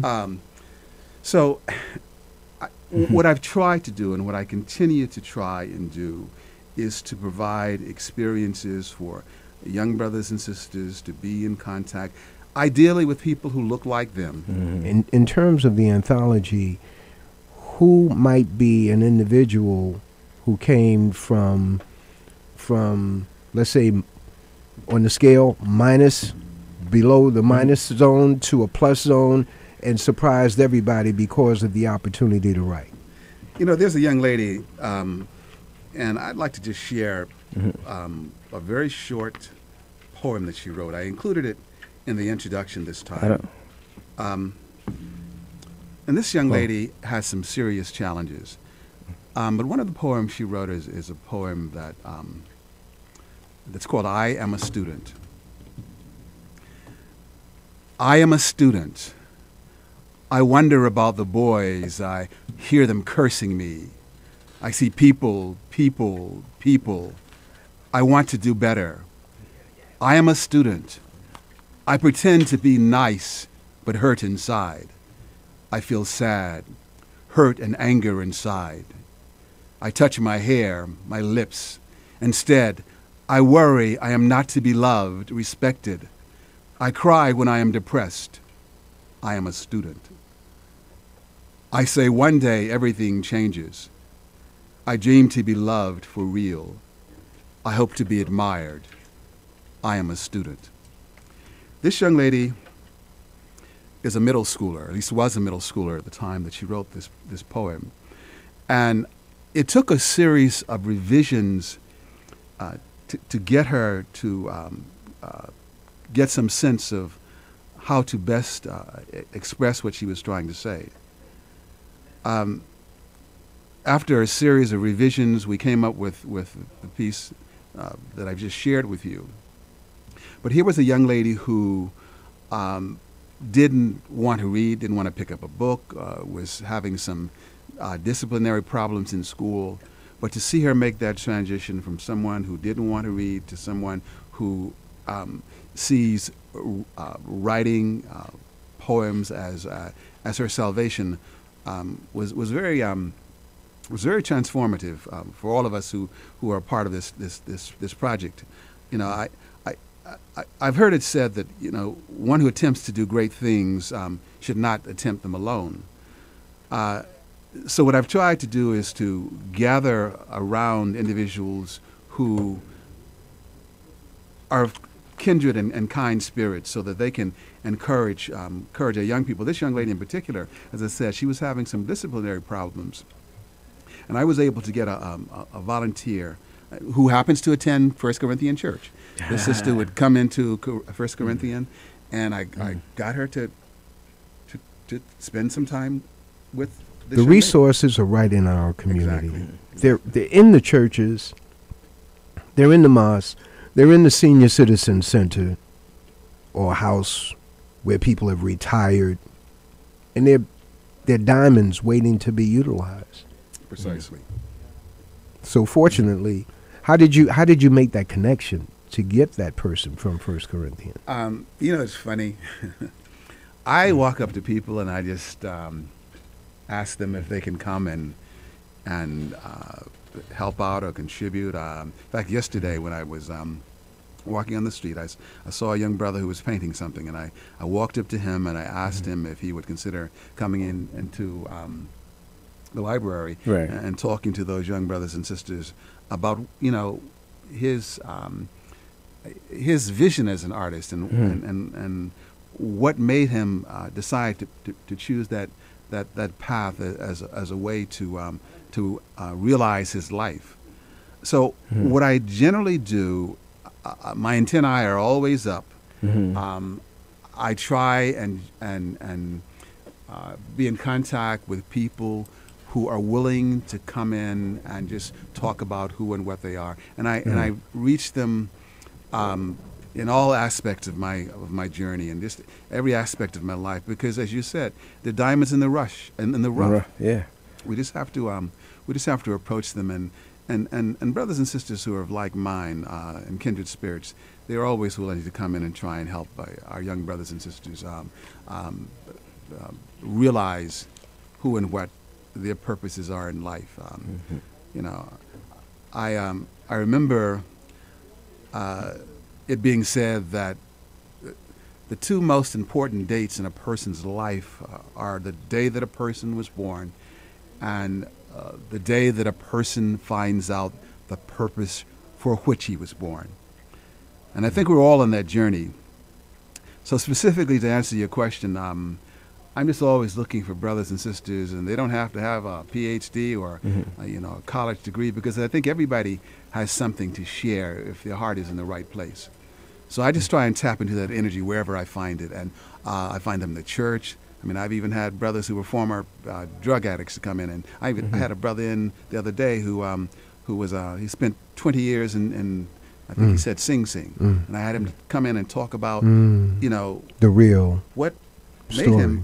So what I've tried to do and what I continue to try and do is to provide experiences for young brothers and sisters to be in contact, ideally with people who look like them. In terms of the anthology, who might be an individual who came from let's say, on the scale, below the minus zone to a plus zone, and surprised everybody because of the opportunity to write? There's a young lady, and I'd like to just share a very short poem that she wrote. I included it in the introduction this time. And this young lady has some serious challenges. But one of the poems she wrote is a poem that's called I Am a Student. I am a student. I wonder about the boys. I hear them cursing me. I see people. I want to do better. I am a student. I pretend to be nice, but hurt inside. I feel sad, hurt and anger inside. I touch my hair, my lips. Instead, I worry I am not to be loved, respected. I cry when I am depressed. I am a student. I say one day everything changes. I dream to be loved for real. I hope to be admired. I am a student. This young lady is a middle schooler, at least was a middle schooler at the time that she wrote this poem. And it took a series of revisions to get her to get some sense of how to best express what she was trying to say. After a series of revisions, we came up with the piece that I've just shared with you. But here was a young lady who didn't want to read, didn't want to pick up a book, was having some disciplinary problems in school. But to see her make that transition from someone who didn't want to read to someone who sees writing poems as her salvation was very transformative for all of us who are a part of this project. You know, I've heard it said that, you know, one who attempts to do great things should not attempt them alone. So what I've tried to do is to gather around individuals who are kindred and kind spirits so that they can encourage our young people. This young lady in particular, as I said, she was having some disciplinary problems. And I was able to get a volunteer who happens to attend First Corinthian Church. The sister would come into First Corinthian, and I got her to spend some time with this the young resources are right in our community. Exactly. They're in the churches, they're in the mosques, they're in the senior citizen center or house where people have retired, and they're diamonds waiting to be utilized. Precisely. So fortunately, how did you make that connection to get that person from First Corinthians? You know, it's funny. I walk up to people and I just ask them if they can come and help out or contribute. In fact, yesterday when I was walking on the street, I saw a young brother who was painting something, and I walked up to him and I asked him if he would consider coming into the library and talking to those young brothers and sisters about, you know, his vision as an artist and what made him decide to choose that path as a way to realize his life. So what I generally do, my antennae are always up. I try and be in contact with people who are willing to come in and just talk about who and what they are, and I reach them in all aspects of my journey and just every aspect of my life, because, as you said, the diamonds in the rush and in the rough. Yeah, we just have to approach them, and brothers and sisters who are of like mind and kindred spirits, they are always willing to come in and try and help our young brothers and sisters realize who and what their purposes are in life. You know, I remember it being said that the two most important dates in a person's life are the day that a person was born and the day that a person finds out the purpose for which he was born. And I think we're all on that journey. So specifically to answer your question, I'm just always looking for brothers and sisters, and they don't have to have a PhD or you know, a college degree, because I think everybody has something to share if their heart is in the right place. So I just try and tap into that energy wherever I find it, and I find them in the church. I mean, I've even had brothers who were former drug addicts to come in, and I had a brother in the other day who was he spent 20 years in I think he said Sing Sing, and I had him come in and talk about you know, the real what story. made him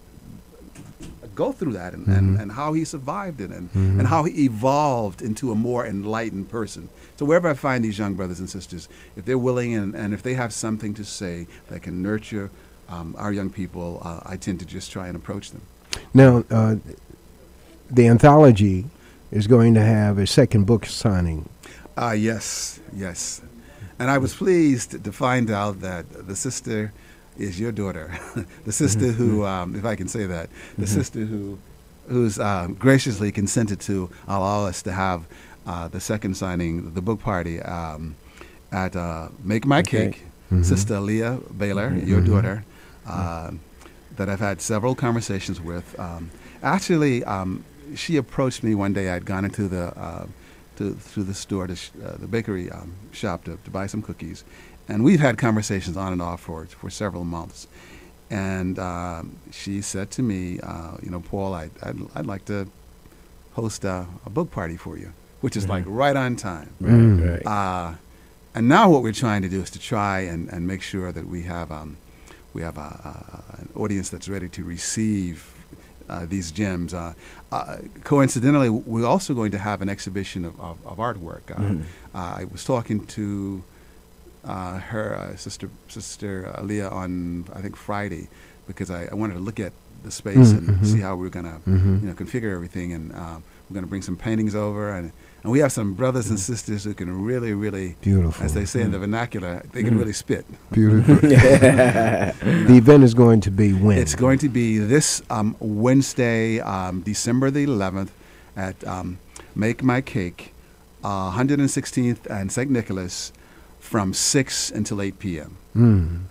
go through that, and how he survived it, and how he evolved into a more enlightened person. So wherever I find these young brothers and sisters, if they're willing and if they have something to say that can nurture our young people, I tend to just try and approach them. Now, the anthology is going to have a second book signing. Yes. And I was pleased to find out that the sister is your daughter, the sister who, if I can say that, the sister who's graciously consented to allow us to have the second signing, the book party, at Make My Cake Sister Leah Baylor, your daughter, that I've had several conversations with. Actually, she approached me one day. I'd gone into the to the store, the bakery shop to buy some cookies, and we've had conversations on and off for several months. And she said to me, Paul, I'd like to host a book party for you, which is like right on time. Right. And now what we're trying to do is to try and make sure that we have an audience that's ready to receive these gems. Coincidentally, we're also going to have an exhibition of artwork. I was talking to her sister Leah on, I think, Friday, because I wanted to look at the space and see how we're going to configure everything. And we're going to bring some paintings over, and we have some brothers and sisters who can really, really, beautiful, as they say in the vernacular, they can really spit. Beautiful. The event is going to be when? It's going to be this Wednesday, December the 11th, at Make My Cake, 116th and St. Nicholas, from 6 until 8 p.m.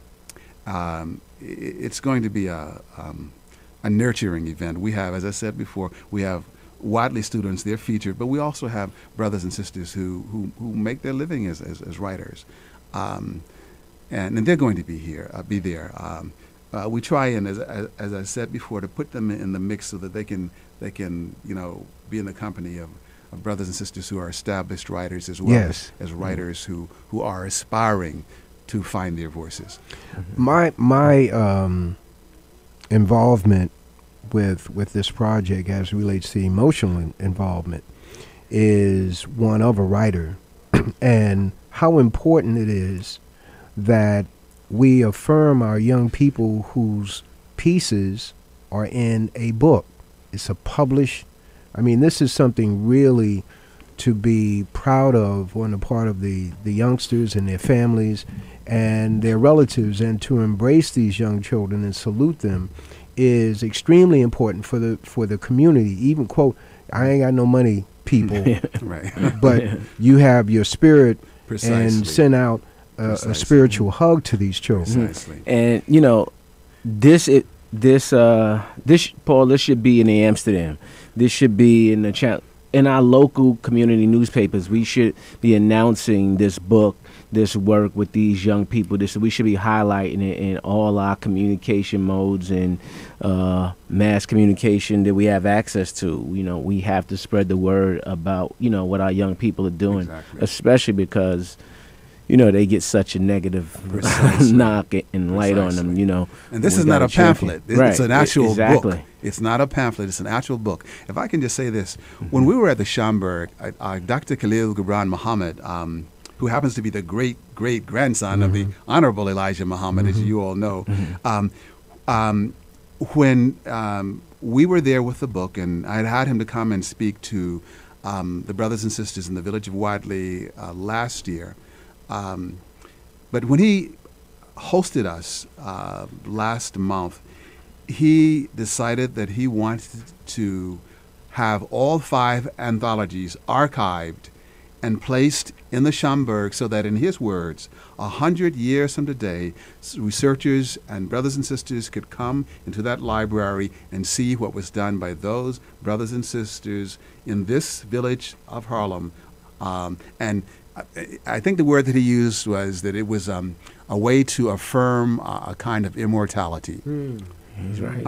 It's going to be a nurturing event. We have, as I said before, we have Wadley students, they're featured, but we also have brothers and sisters who make their living as writers. And they're going to be there. We try, and as I said before, to put them in the mix so that they can be in the company of brothers and sisters who are established writers, as well as writers who are aspiring to find their voices. My involvement with this project, as relates to emotional involvement, is one of a writer, and how important it is that we affirm our young people whose pieces are in a book. It's a published. I mean, this is something really to be proud of on the part of the youngsters and their families and their relatives, and to embrace these young children and salute them is extremely important for the community. Even, quote, I ain't got no money, people, right? But you have your spirit. Precisely. And send out a spiritual hug to these children. Precisely. And this Paul, this should be in the Amsterdam. This should be in in our local community newspapers. We should be announcing this book, this work with these young people. We should be highlighting it in all our communication modes and mass communication that we have access to. We have to spread the word about what our young people are doing, especially because they get such a negative knock and light on them, And this is not a pamphlet. It's an actual book. It's not a pamphlet. It's an actual book. If I can just say this. When we were at the Schomburg, Dr. Khalil Gibran Muhammad, who happens to be the great-great-grandson of the Honorable Elijah Muhammad, as you all know, when we were there with the book, and I had him to come and speak to the brothers and sisters in the village of Wadley last year, but when he hosted us last month, he decided that he wanted to have all 5 anthologies archived and placed in the Schomburg, so that, in his words, 100 years from today, researchers and brothers and sisters could come into that library and see what was done by those brothers and sisters in this village of Harlem. And I think the word that he used was that it was a way to affirm a kind of immortality. He's right.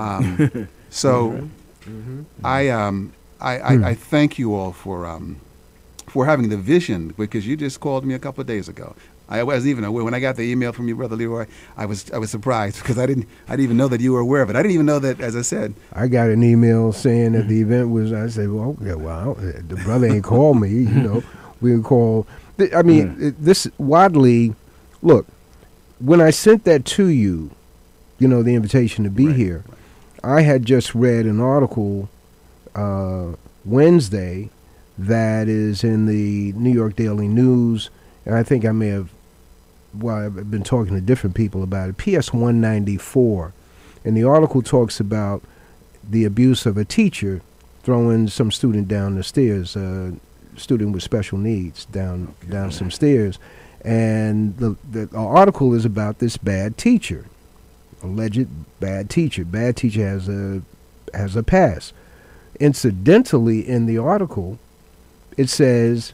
I thank you all for having the vision, because you just called me a couple of days ago. I wasn't even aware. When I got the email from you, Brother Leroy, I was surprised, because I didn't even know that you were aware of it. I didn't even know that, as I said. I got an email saying that the event was. I said, well, okay, well, the brother ain't called me. We can call. I mean, this Wadley. Look, when I sent that to you, the invitation to be here, I had just read an article Wednesday that is in the New York Daily News, and I think I may have, I've been talking to different people about it, PS 194, and the article talks about the abuse of a teacher throwing some student down the stairs, student with special needs down some stairs, And the article is about this bad teacher, alleged bad teacher. Bad teacher has a pass. Incidentally, in the article, it says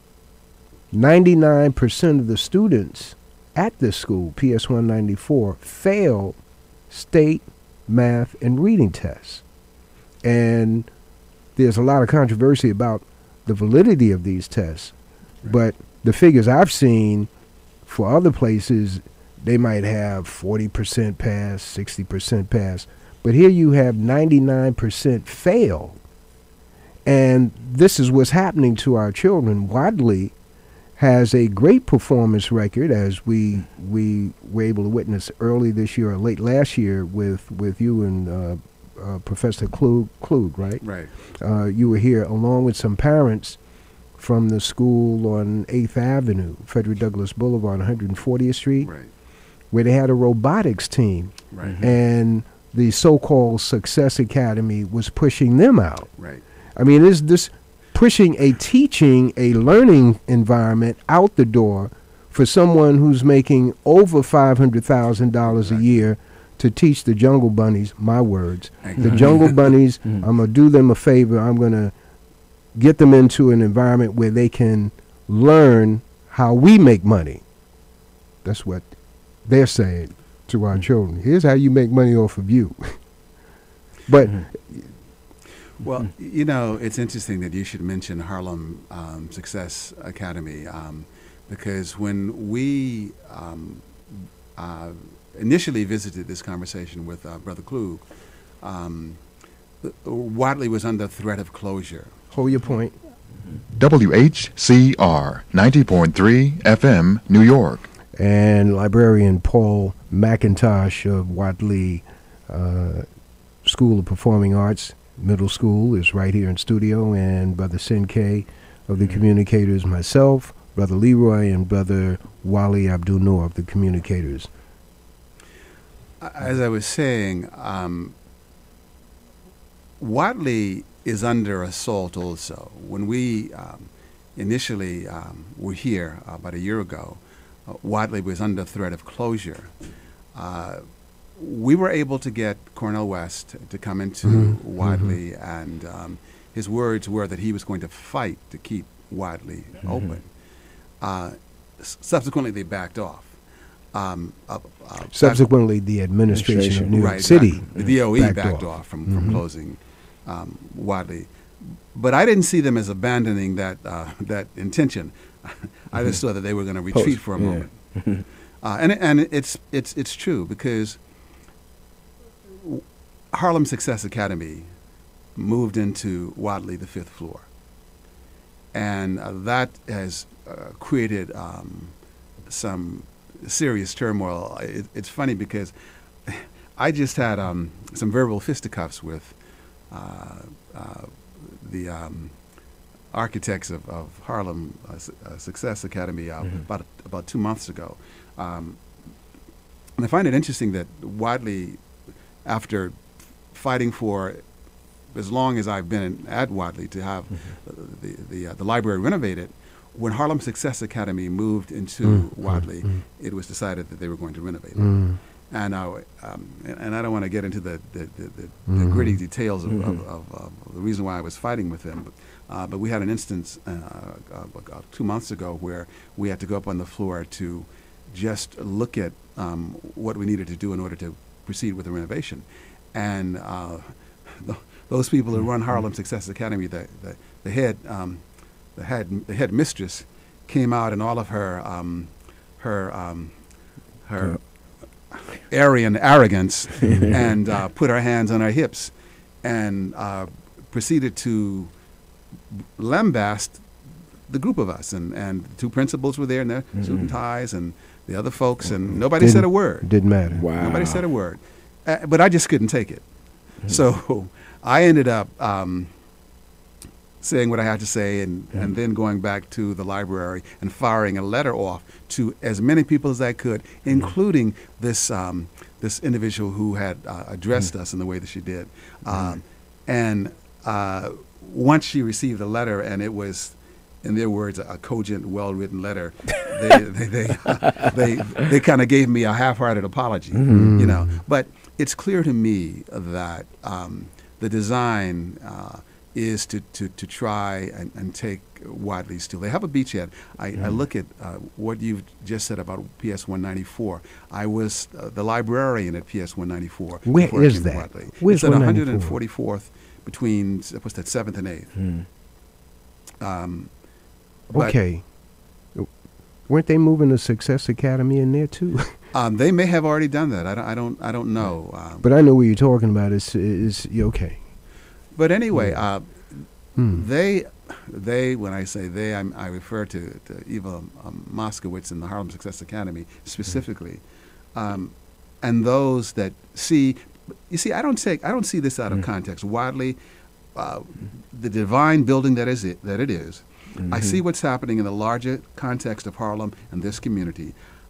99% of the students at this school, PS 194, failed state math and reading tests. And there's a lot of controversy about the validity of these tests. But the figures I've seen for other places, they might have 40% pass, 60% pass. But here you have 99% fail. And this is what's happening to our children. Wadley has a great performance record, as we were able to witness early this year or late last year with you and Professor Klug, right? Right. You were here along with some parents from the school on 8th Avenue, Frederick Douglass Boulevard, 140th Street, Right. where they had a robotics team. Right. And the so-called Success Academy was pushing them out. Right. I mean, is this pushing a learning environment out the door for someone who's making over $500,000 a year to teach the Jungle Bunnies, my words, the Jungle Bunnies, I'm going to do them a favor. I'm going to get them into an environment where they can learn how we make money. That's what they're saying to our children. Here's how you make money off of you. But well, you know, it's interesting that you should mention Harlem Success Academy because when we initially visited this conversation with Brother Klug, Wadley was under threat of closure. Hold your point. WHCR 90.3 FM, New York. And librarian Paul McIntosh of Wadley School of Performing Arts Middle School is right here in studio, and Brother Sin K of the Communicators, myself, Brother Leroy, and Brother Wali Abdul Noor of the Communicators. As I was saying, Wadley is under assault also. When we initially were here about a year ago, Wadley was under threat of closure. We were able to get Cornel West to come into Wadley, and his words were that he was going to fight to keep Wadley open. Subsequently, they backed off. Subsequently, the administration of New York City, the DOE backed off from closing Wadley. But I didn't see them as abandoning that intention. I just saw that they were going to retreat for a moment. And it's true, because Harlem Success Academy moved into Wadley, the 5th floor. And that has created some serious turmoil. It's funny because I just had some verbal fisticuffs with the architects of Harlem Success Academy about 2 months ago. And I find it interesting that Wadley, after fighting for as long as I've been at Wadley to have the library renovated, when Harlem Success Academy moved into Wadley, it was decided that they were going to renovate it. And I don't want to get into the gritty details of the reason why I was fighting with them, but we had an instance 2 months ago where we had to go up on the floor to just look at what we needed to do in order to proceed with the renovation. And those people who run Harlem Success Academy, the head mistress, came out in all of her Aryan arrogance and put her hands on her hips and proceeded to lambast the group of us. And the two principals were there in their suit and ties, and the other folks, and nobody said a word. Didn't matter. Wow. Nobody said a word. But I just couldn't take it. So I ended up saying what I had to say, and then going back to the library and firing a letter off to as many people as I could, including this this individual who had addressed us in the way that she did. And once she received the letter, and it was in their words, a cogent, well-written letter. They kind of gave me a half-hearted apology, you know. But it's clear to me that the design is to try and take Wadley still. They have a beachhead. I look at what you've just said about PS 194. I was the librarian at PS 194. Where is that? Wadley. Where's it's at 194? 144th between, what's that, 7th and 8th. Okay. Weren't they moving the Success Academy in there too? They may have already done that. I don't know. But I know what you're talking about. Is okay. But anyway, they when I say they, I refer to Eva Moskowitz in the Harlem Success Academy specifically, and those that see. You see, I don't see this out of context. Wadley, the divine building that it is. I see what's happening in the larger context of Harlem and this community.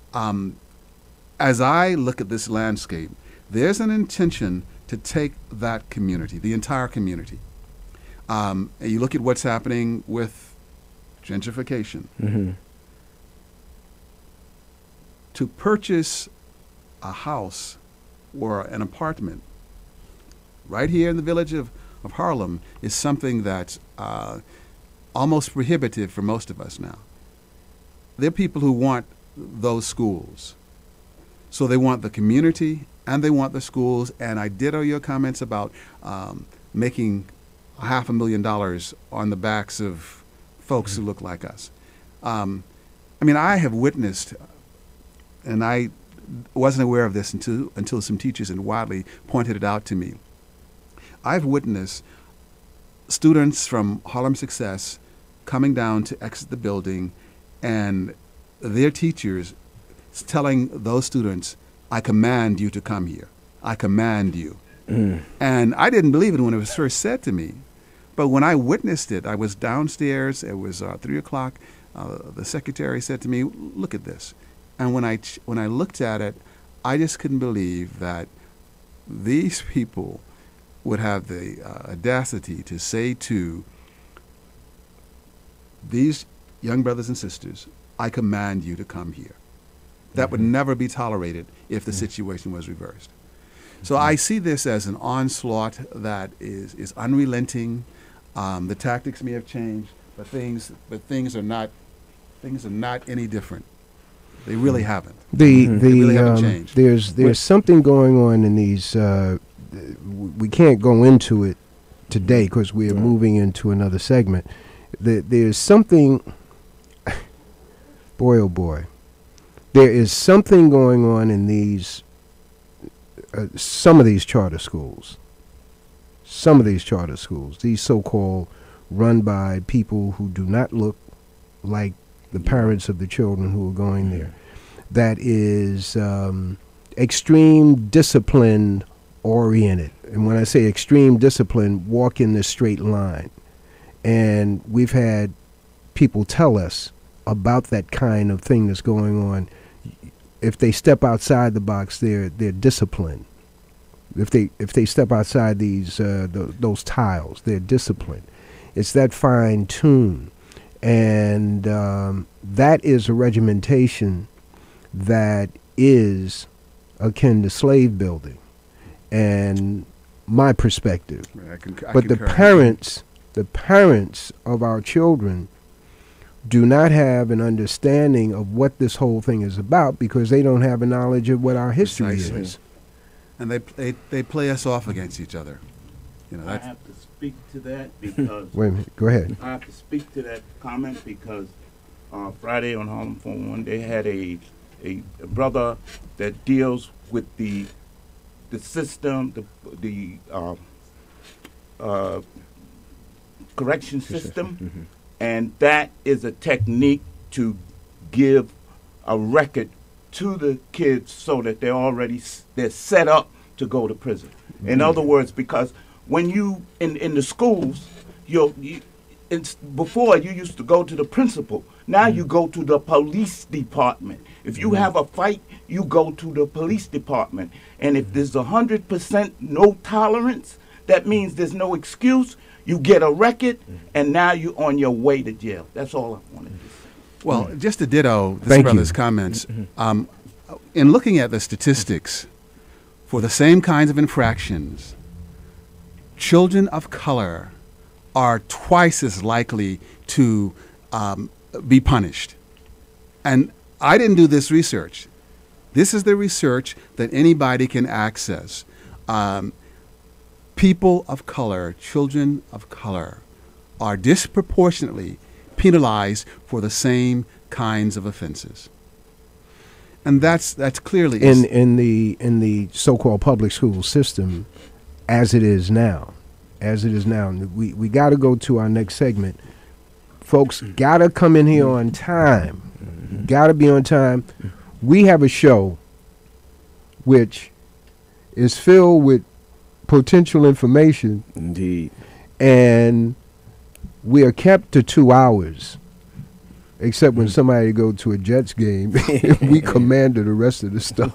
As I look at this landscape, there's an intention to take that community, the entire community. And you look at what's happening with gentrification. To purchase a house or an apartment right here in the village of Harlem is something that's almost prohibitive for most of us now. There are people who want those schools. So they want the community and they want the schools. And I ditto your comments about making $500,000 on the backs of folks who look like us. I mean, I have witnessed, and I wasn't aware of this until some teachers in Wadley pointed it out to me. I've witnessed students from Harlem Success coming down to exit the building and their teachers telling those students, I command you to come here. I command you. And I didn't believe it when it was first said to me. But when I witnessed it, I was downstairs. It was 3 o'clock. The secretary said to me, look at this. And when I looked at it, I just couldn't believe that these people would have the audacity to say to these young brothers and sisters, I command you to come here. That would never be tolerated if the situation was reversed. So I see this as an onslaught that is unrelenting. The tactics may have changed, but things are not any different. They really haven't. They really haven't changed. There's something going on in these. We can't go into it today because we are moving into another segment. There's something. Boy, oh boy. There is something going on in these, some of these charter schools. Some of these charter schools, these so-called run by people who do not look like the parents of the children who are going there, that is extreme discipline oriented. And when I say extreme discipline, walk in this straight line. And we've had people tell us about that kind of thing that's going on. If they step outside the box, they're disciplined. If they step outside those tiles, they're disciplined. It's that fine tune, and that is a regimentation that is akin to slave building, and my perspective. But the parents of our children do not have an understanding of what this whole thing is about because they don't have a knowledge of what our history is. And they play us off against each other. You know, I have to speak to that because wait a minute, go ahead. I have to speak to that comment because Friday on Harlem 411 they had a brother that deals with the system, the correction system. And that is a technique to give a record to the kids so that they're set up to go to prison. In other words, because when you in the schools, before you used to go to the principal. Now you go to the police department. If you have a fight, you go to the police department. And if there's 100% no tolerance, that means there's no excuse. You get a record, and now you're on your way to jail. That's all I wanted to say. Well, just to ditto this Thank brother's you. comments, in looking at the statistics for the same kinds of infractions, children of color are twice as likely to be punished. And I didn't do this research. This is the research that anybody can access. People of color, children of color, are disproportionately penalized for the same kinds of offenses. And that's clearly in the so-called public school system as it is now. We got to go to our next segment. Folks, got to come in here on time. Got to be on time. We have a show which is filled with potential information. Indeed. And we are kept to 2 hours. Except when somebody go to a Jets game, we command the rest of the stuff.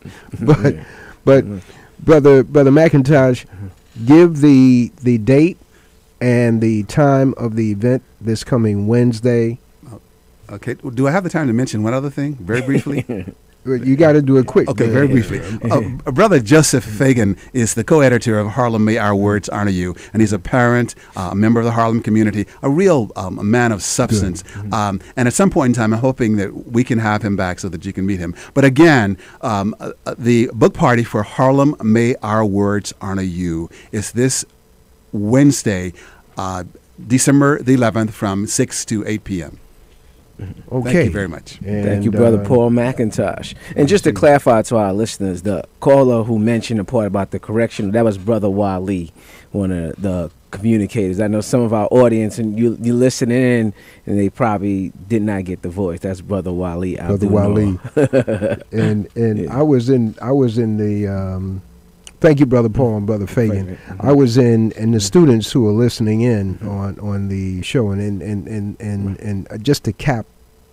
but brother McIntosh, give the date and the time of the event this coming Wednesday. Okay. Do I have the time to mention one other thing, very briefly? You got to do it quick. Okay, very briefly. Brother Joseph Fagan is the co-editor of Harlem May Our Words Honor You, and he's a parent, a member of the Harlem community, a real man of substance. And at some point in time, I'm hoping that we can have him back so that you can meet him. But again, the book party for Harlem May Our Words Honor You is this Wednesday, December the 11th from 6 to 8 p.m. Okay. Thank you very much. Thank you, Brother Paul McIntosh. And just to clarify to our listeners, the caller who mentioned the part about the correction, that was Brother Wali, one of the communicators. I know some of our audience, and you listen in, and they probably did not get the voice. That's Brother Wali. Brother Wali. and yeah. I was in the thank you, Brother Paul and Brother Fagan. I was in, and the students who are listening in on the show, and just to cap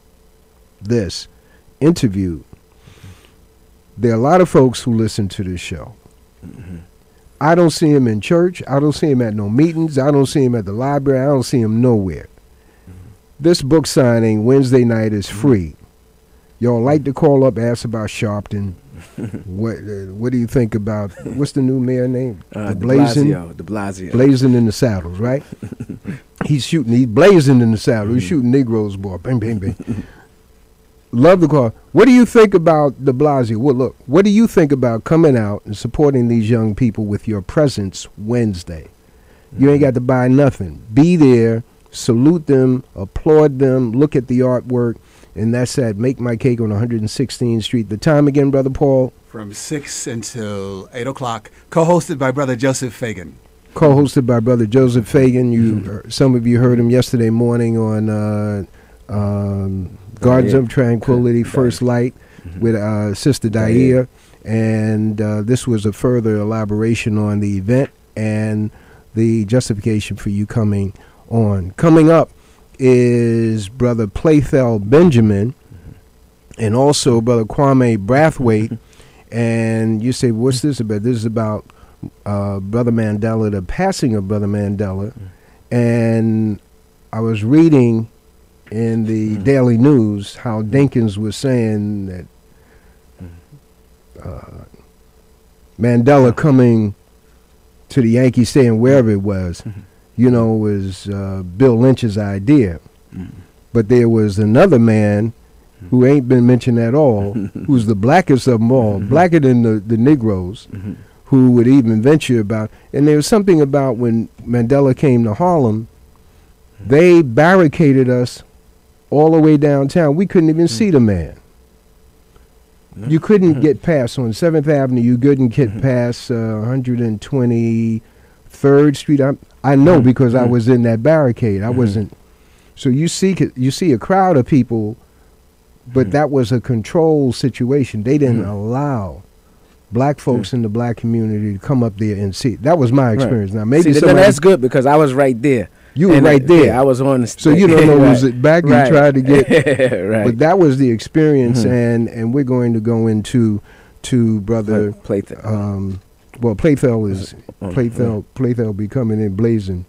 this interview, there are a lot of folks who listen to this show. I don't see them in church. I don't see them at no meetings. I don't see them at the library. I don't see them nowhere. This book signing Wednesday night is free. Y'all like to call up, ask about Sharpton. What do you think about, what's the new mayor name? De Blasio. Blazing in the saddles, right? He's blazing in the saddle. He's shooting Negroes, boy. Bang, bang, bang. Love the call. What do you think about De Blasio? Well, look, what do you think about coming out and supporting these young people with your presence Wednesday? You ain't got to buy nothing. Be there, salute them, applaud them, look at the artwork. And that's at Make My Cake on 116th Street. The time again, Brother Paul? From 6 until 8 o'clock. Co-hosted by Brother Joseph Fagan. Co-hosted by Brother Joseph Fagan. Some of you heard him yesterday morning on Gardens of Tranquility, First Light, with Sister Daia. And this was a further elaboration on the event and the justification for you coming on. Coming up is Brother Playthell Benjamin and also Brother Kwame Brathwaite. And you say, what's this about? This is about Brother Mandela, the passing of Brother Mandela. And I was reading in the Daily News how Dinkins was saying that Mandela coming to the Yankee Stadium, wherever it was, was Bill Lynch's idea. But there was another man who ain't been mentioned at all, who's the blackest of them all, blacker than the Negroes, who would even venture about. And there was something about when Mandela came to Harlem, they barricaded us all the way downtown. We couldn't even see the man. You couldn't get past on 7th Avenue. You couldn't get past 123rd Street. I know because I was in that barricade. I wasn't. So you see a crowd of people, but that was a controlled situation. They didn't allow black folks in the black community to come up there and see. That was my experience. Now maybe that's good because I was right there. You were right there. Yeah, I was on the stage. So you don't know was it back you tried to get. Right. But that was the experience, and we're going to go into Brother Well, Playthell is Playthell be coming in blazing.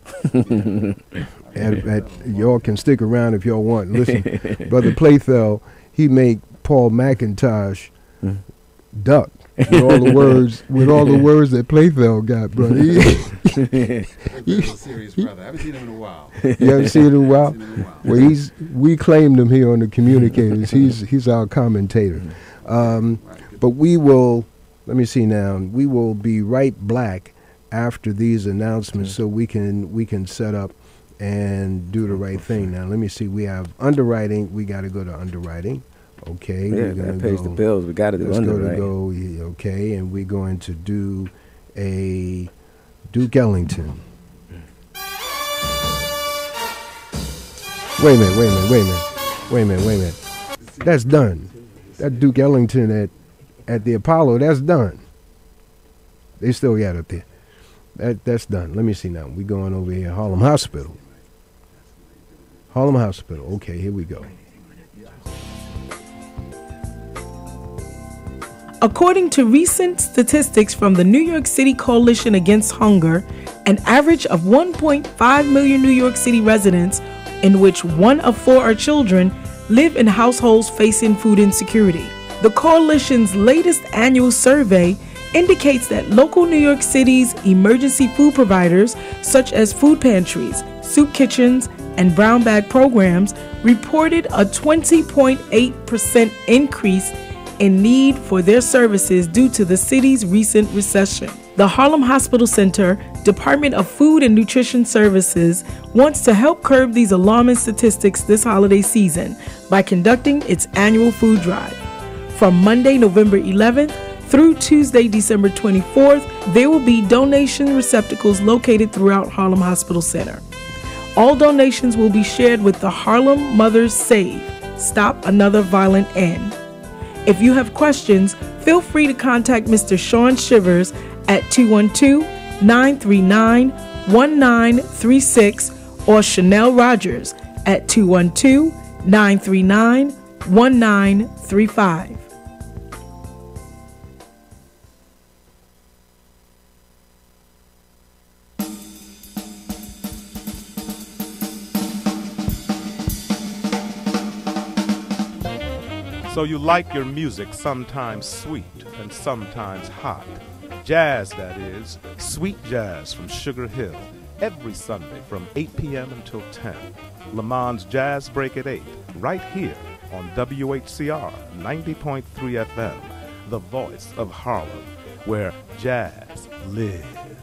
Y'all can stick around if y'all want. Listen, Brother Playthell, he make Paul McIntosh duck with all the words that Playthell got, brother. He's a serious brother. I haven't seen him in a while. You haven't seen him in a while? Well, we claimed him here on the Communicators. He's our commentator. But we will. Let me see now. We will be right back after these announcements, so we can set up and do the right thing. Now, let me see. We have underwriting. We got to go to underwriting. Okay. Yeah, that pays the bills. We got to do underwriting. Okay, and we're going to do a Duke Ellington. Wait a minute. That's done. That Duke Ellington at the Apollo, that's done. They still got it there. That's done. Let me see now. We're going over here. Harlem Hospital. Okay, here we go. According to recent statistics from the New York City Coalition Against Hunger, an average of 1.5 million New York City residents, in which 1 of 4 are children, live in households facing food insecurity. The coalition's latest annual survey indicates that local New York City's emergency food providers, such as food pantries, soup kitchens, and brown bag programs, reported a 20.8% increase in need for their services due to the city's recent recession. The Harlem Hospital Center Department of Food and Nutrition Services wants to help curb these alarming statistics this holiday season by conducting its annual food drive. From Monday, November 11th through Tuesday, December 24th, there will be donation receptacles located throughout Harlem Hospital Center. All donations will be shared with the Harlem Mothers Save, Stop Another Violent End. If you have questions, feel free to contact Mr. Sean Shivers at 212-939-1936 or Chanel Rogers at 212-939-1935. So you like your music sometimes sweet and sometimes hot. Jazz, that is. Sweet jazz from Sugar Hill. Every Sunday from 8 p.m. until 10. Le Mans Jazz Break at 8. Right here on WHCR 90.3 FM. The voice of Harlem, where jazz lives.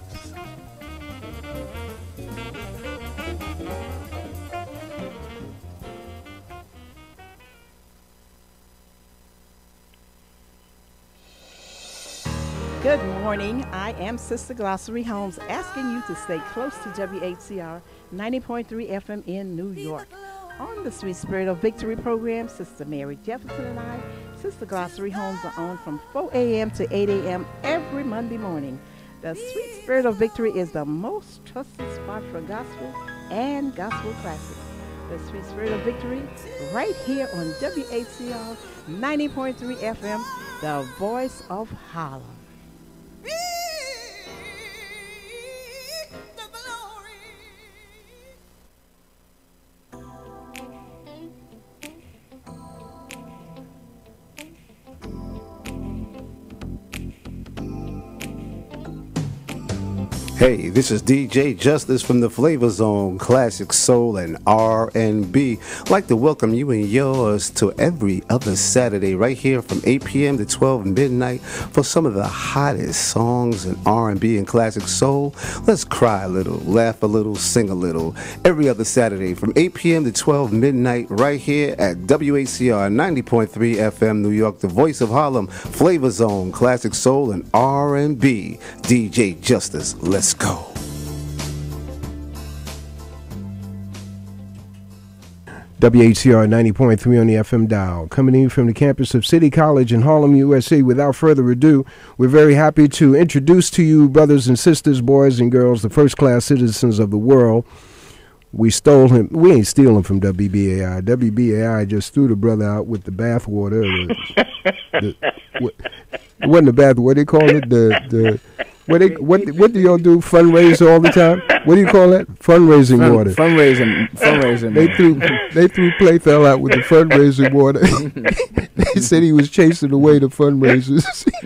Good morning. I am Sister Glossary Holmes, asking you to stay close to WHCR 90.3 FM in New York. On the Sweet Spirit of Victory program, Sister Mary Jefferson and I, Sister Glossary Holmes, are on from 4 a.m. to 8 a.m. every Monday morning. The Sweet Spirit of Victory is the most trusted spot for gospel and gospel classics. The Sweet Spirit of Victory, right here on WHCR 90.3 FM, the voice of Harlem. Hey, this is DJ Justice from the Flavor Zone, Classic Soul and R&B. I'd like to welcome you and yours to every other Saturday right here from 8 p.m. to 12 midnight for some of the hottest songs in R&B and Classic Soul. Let's cry a little, laugh a little, sing a little. Every other Saturday from 8 p.m. to 12 midnight right here at WHCR 90.3 FM New York, the voice of Harlem, Flavor Zone, Classic Soul and R&B. DJ Justice, let's go. WHCR 90.3 on the FM dial, coming in from the campus of City College in Harlem, USA. Without further ado, we're very happy to introduce to you, brothers and sisters, boys and girls, the first-class citizens of the world. We stole him. We ain't stealing from WBAI. WBAI just threw the brother out with the bathwater. It wasn't the bathwater. What they call it? What do y'all do? Fundraiser all the time? What do you call that? Fundraising water. Fundraising. They threw Playfell out with the fundraising water. They said he was chasing away the fundraisers.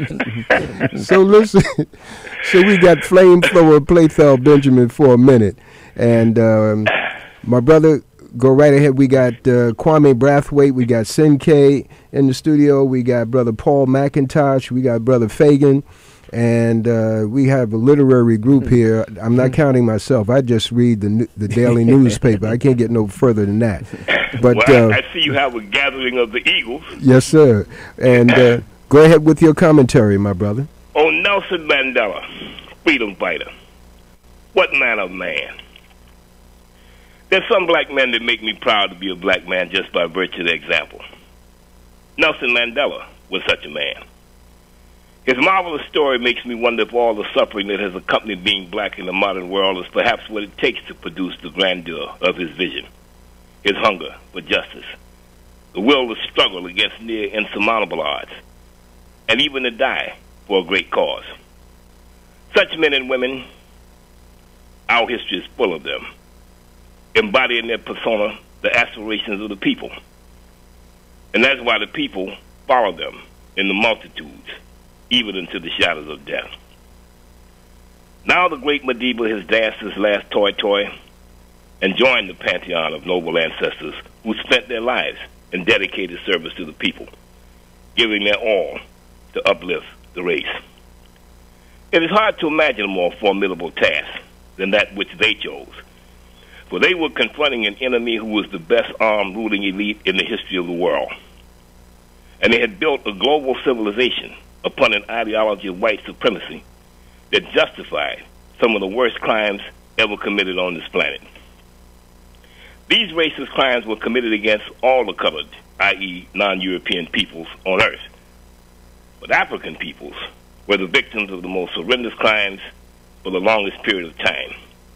So listen. So we got Flamethrower Playfell Benjamin for a minute, and my brother. Go right ahead. We got Kwame Brathwaite. We got Sin-K in the studio. We got Brother Paul McIntosh. We got Brother Fagan. And we have a literary group here. I'm not counting myself. I just read the daily newspaper. I can't get no further than that. But well, I see you have a gathering of the Eagles. Yes, sir. And go ahead with your commentary, my brother. Oh, Nelson Mandela, freedom fighter. What man of man? There's some black men that make me proud to be a black man just by virtue of the example. Nelson Mandela was such a man. His marvelous story makes me wonder if all the suffering that has accompanied being black in the modern world is perhaps what it takes to produce the grandeur of his vision, his hunger for justice, the will to struggle against near insurmountable odds, and even to die for a great cause. Such men and women, our history is full of them, embodying their persona the aspirations of the people. And that's why the people follow them in the multitudes, even into the shadows of death. Now the great Madiba has danced his last toy and joined the pantheon of noble ancestors who spent their lives in dedicated service to the people, giving their all to uplift the race. It is hard to imagine a more formidable task than that which they chose, for they were confronting an enemy who was the best armed ruling elite in the history of the world. And they had built a global civilization upon an ideology of white supremacy that justified some of the worst crimes ever committed on this planet. These racist crimes were committed against all the colored, i.e. non-European peoples on Earth. But African peoples were the victims of the most horrendous crimes for the longest period of time.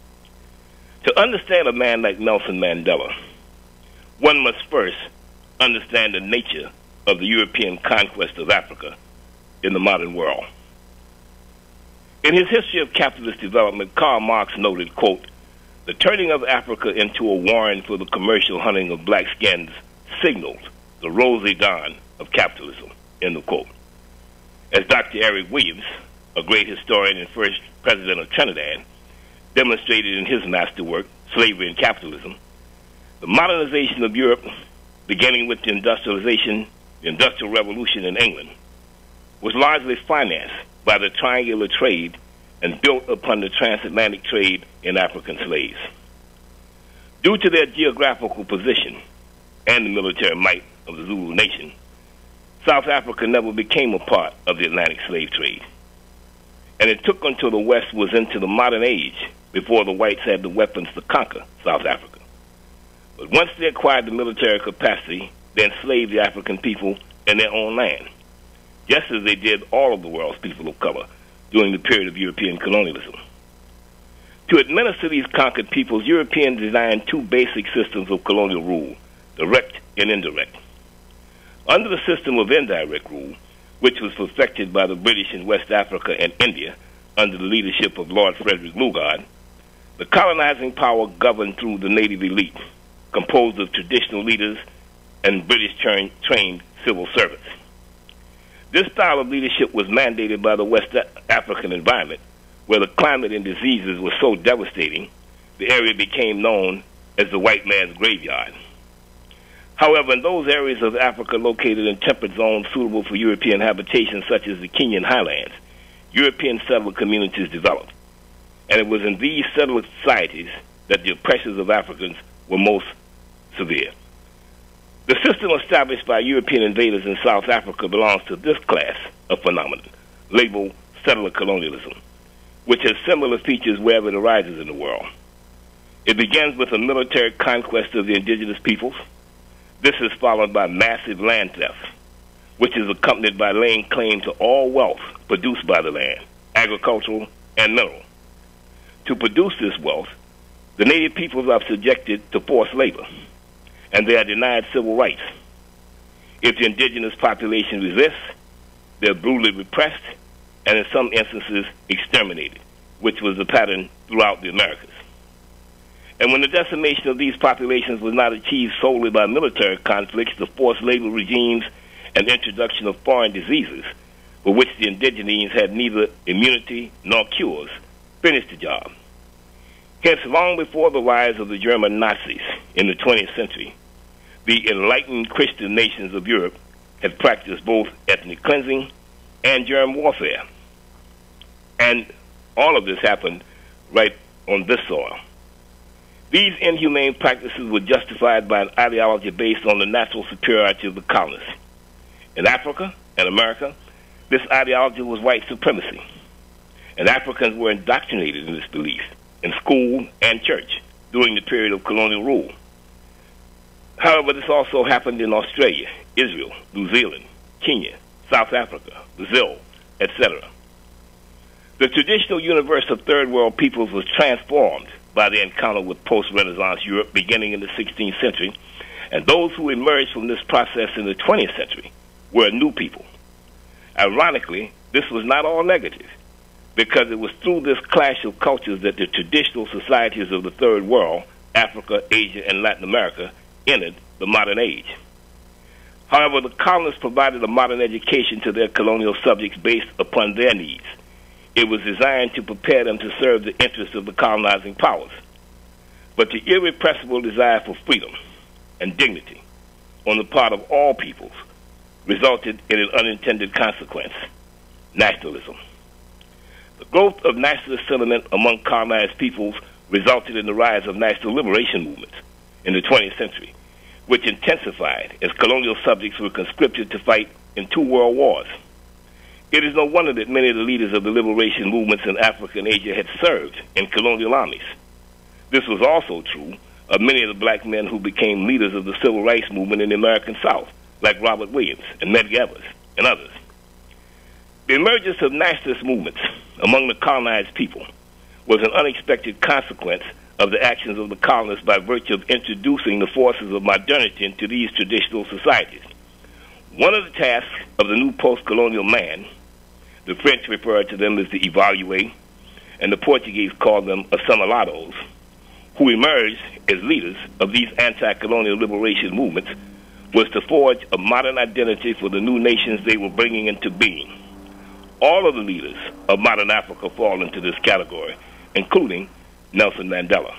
To understand a man like Nelson Mandela, one must first understand the nature of the European conquest of Africa in the modern world. In his History of Capitalist Development, Karl Marx noted, quote, "The turning of Africa into a warren for the commercial hunting of black skins signaled the rosy dawn of capitalism," end of quote. As Dr. Eric Williams, a great historian and first president of Trinidad, demonstrated in his masterwork, Slavery and Capitalism, the modernization of Europe, beginning with the Industrial Revolution in England, was largely financed by the triangular trade and built upon the transatlantic trade in African slaves. Due to their geographical position and the military might of the Zulu nation, South Africa never became a part of the Atlantic slave trade. And it took until the West was into the modern age before the whites had the weapons to conquer South Africa. But once they acquired the military capacity, they enslaved the African people in their own land, just as they did all of the world's people of color during the period of European colonialism. To administer these conquered peoples, Europeans designed two basic systems of colonial rule, direct and indirect. Under the system of indirect rule, which was perfected by the British in West Africa and India under the leadership of Lord Frederick Lugard, the colonizing power governed through the native elite, composed of traditional leaders and British-trained civil servants. This style of leadership was mandated by the West African environment, where the climate and diseases were so devastating, the area became known as the white man's graveyard. However, in those areas of Africa located in temperate zones suitable for European habitation, such as the Kenyan highlands, European settler communities developed. And it was in these settler societies that the oppressions of Africans were most severe. The system established by European invaders in South Africa belongs to this class of phenomenon, labeled settler colonialism, which has similar features wherever it arises in the world. It begins with a military conquest of the indigenous peoples. This is followed by massive land theft, which is accompanied by laying claim to all wealth produced by the land, agricultural and mineral. To produce this wealth, the native peoples are subjected to forced labor, and they are denied civil rights. If the indigenous population resists, they're brutally repressed and in some instances exterminated, which was the pattern throughout the Americas. And when the decimation of these populations was not achieved solely by military conflicts, the forced labor regimes and introduction of foreign diseases, for which the indigenes had neither immunity nor cures, finished the job. Hence, long before the rise of the German Nazis in the 20th century, the enlightened Christian nations of Europe had practiced both ethnic cleansing and germ warfare. And all of this happened right on this soil. These inhumane practices were justified by an ideology based on the natural superiority of the colonists. In Africa and America, this ideology was white supremacy, and Africans were indoctrinated in this belief in school and church during the period of colonial rule. However, this also happened in Australia, Israel, New Zealand, Kenya, South Africa, Brazil, etc. The traditional universe of third world peoples was transformed by the encounter with post-Renaissance Europe beginning in the 16th century, and those who emerged from this process in the 20th century were a new people. Ironically, this was not all negative, because it was through this clash of cultures that the traditional societies of the third world, Africa, Asia, and Latin America, entered the modern age. However, the colonists provided a modern education to their colonial subjects based upon their needs. It was designed to prepare them to serve the interests of the colonizing powers. But the irrepressible desire for freedom and dignity on the part of all peoples resulted in an unintended consequence: nationalism. The growth of nationalist sentiment among colonized peoples resulted in the rise of national liberation movements in the 20th century, which intensified as colonial subjects were conscripted to fight in 2 world wars. It is no wonder that many of the leaders of the liberation movements in Africa and Asia had served in colonial armies. This was also true of many of the black men who became leaders of the civil rights movement in the American South, like Robert Williams and Medgar Evers and others. The emergence of nationalist movements among the colonized people was an unexpected consequence of the actions of the colonists by virtue of introducing the forces of modernity into these traditional societies. One of the tasks of the new post-colonial man, the French referred to them as the evalués, and the Portuguese called them assimilados, who emerged as leaders of these anti-colonial liberation movements, was to forge a modern identity for the new nations they were bringing into being. All of the leaders of modern Africa fall into this category, including Nelson Mandela.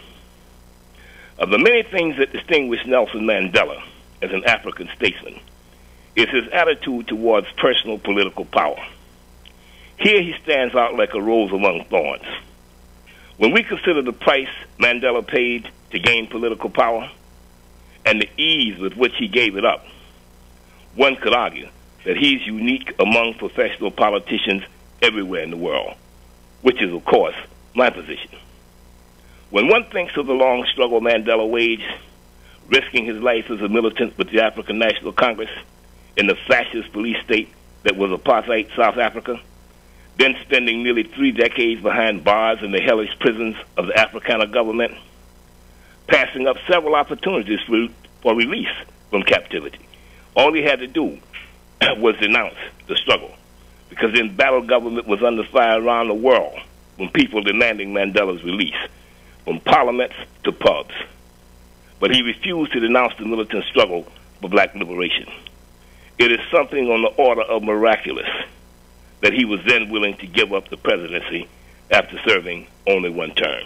Of the many things that distinguish Nelson Mandela as an African statesman is his attitude towards personal political power. Here he stands out like a rose among thorns. When we consider the price Mandela paid to gain political power and the ease with which he gave it up, one could argue that he's unique among professional politicians everywhere in the world, which is, of course, my position. When one thinks of the long struggle Mandela waged, risking his life as a militant with the African National Congress in the fascist police state that was apartheid South Africa, then spending nearly 3 decades behind bars in the hellish prisons of the Afrikaner government, passing up several opportunities for release from captivity. All he had to do was denounce the struggle, because the embattled government was under fire around the world when people demanding Mandela's release, from parliaments to pubs. But he refused to denounce the militant struggle for black liberation. It is something on the order of miraculous that he was then willing to give up the presidency after serving only 1 term.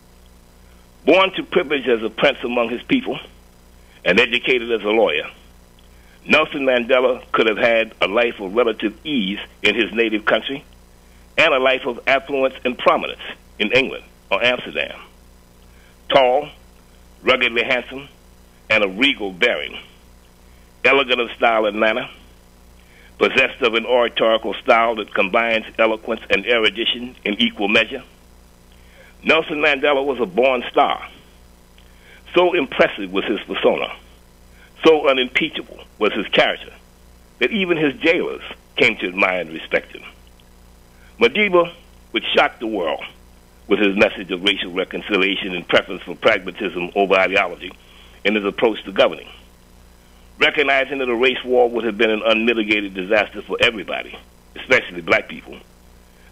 Born to privilege as a prince among his people and educated as a lawyer, Nelson Mandela could have had a life of relative ease in his native country and a life of affluence and prominence in England or Amsterdam. Tall, ruggedly handsome, and of regal bearing, elegant of style and manner, possessed of an oratorical style that combines eloquence and erudition in equal measure, Nelson Mandela was a born star. So impressive was his persona, so unimpeachable was his character, that even his jailers came to admire and respect him. Madiba would shock the world with his message of racial reconciliation and preference for pragmatism over ideology in his approach to governing. Recognizing that a race war would have been an unmitigated disaster for everybody, especially black people,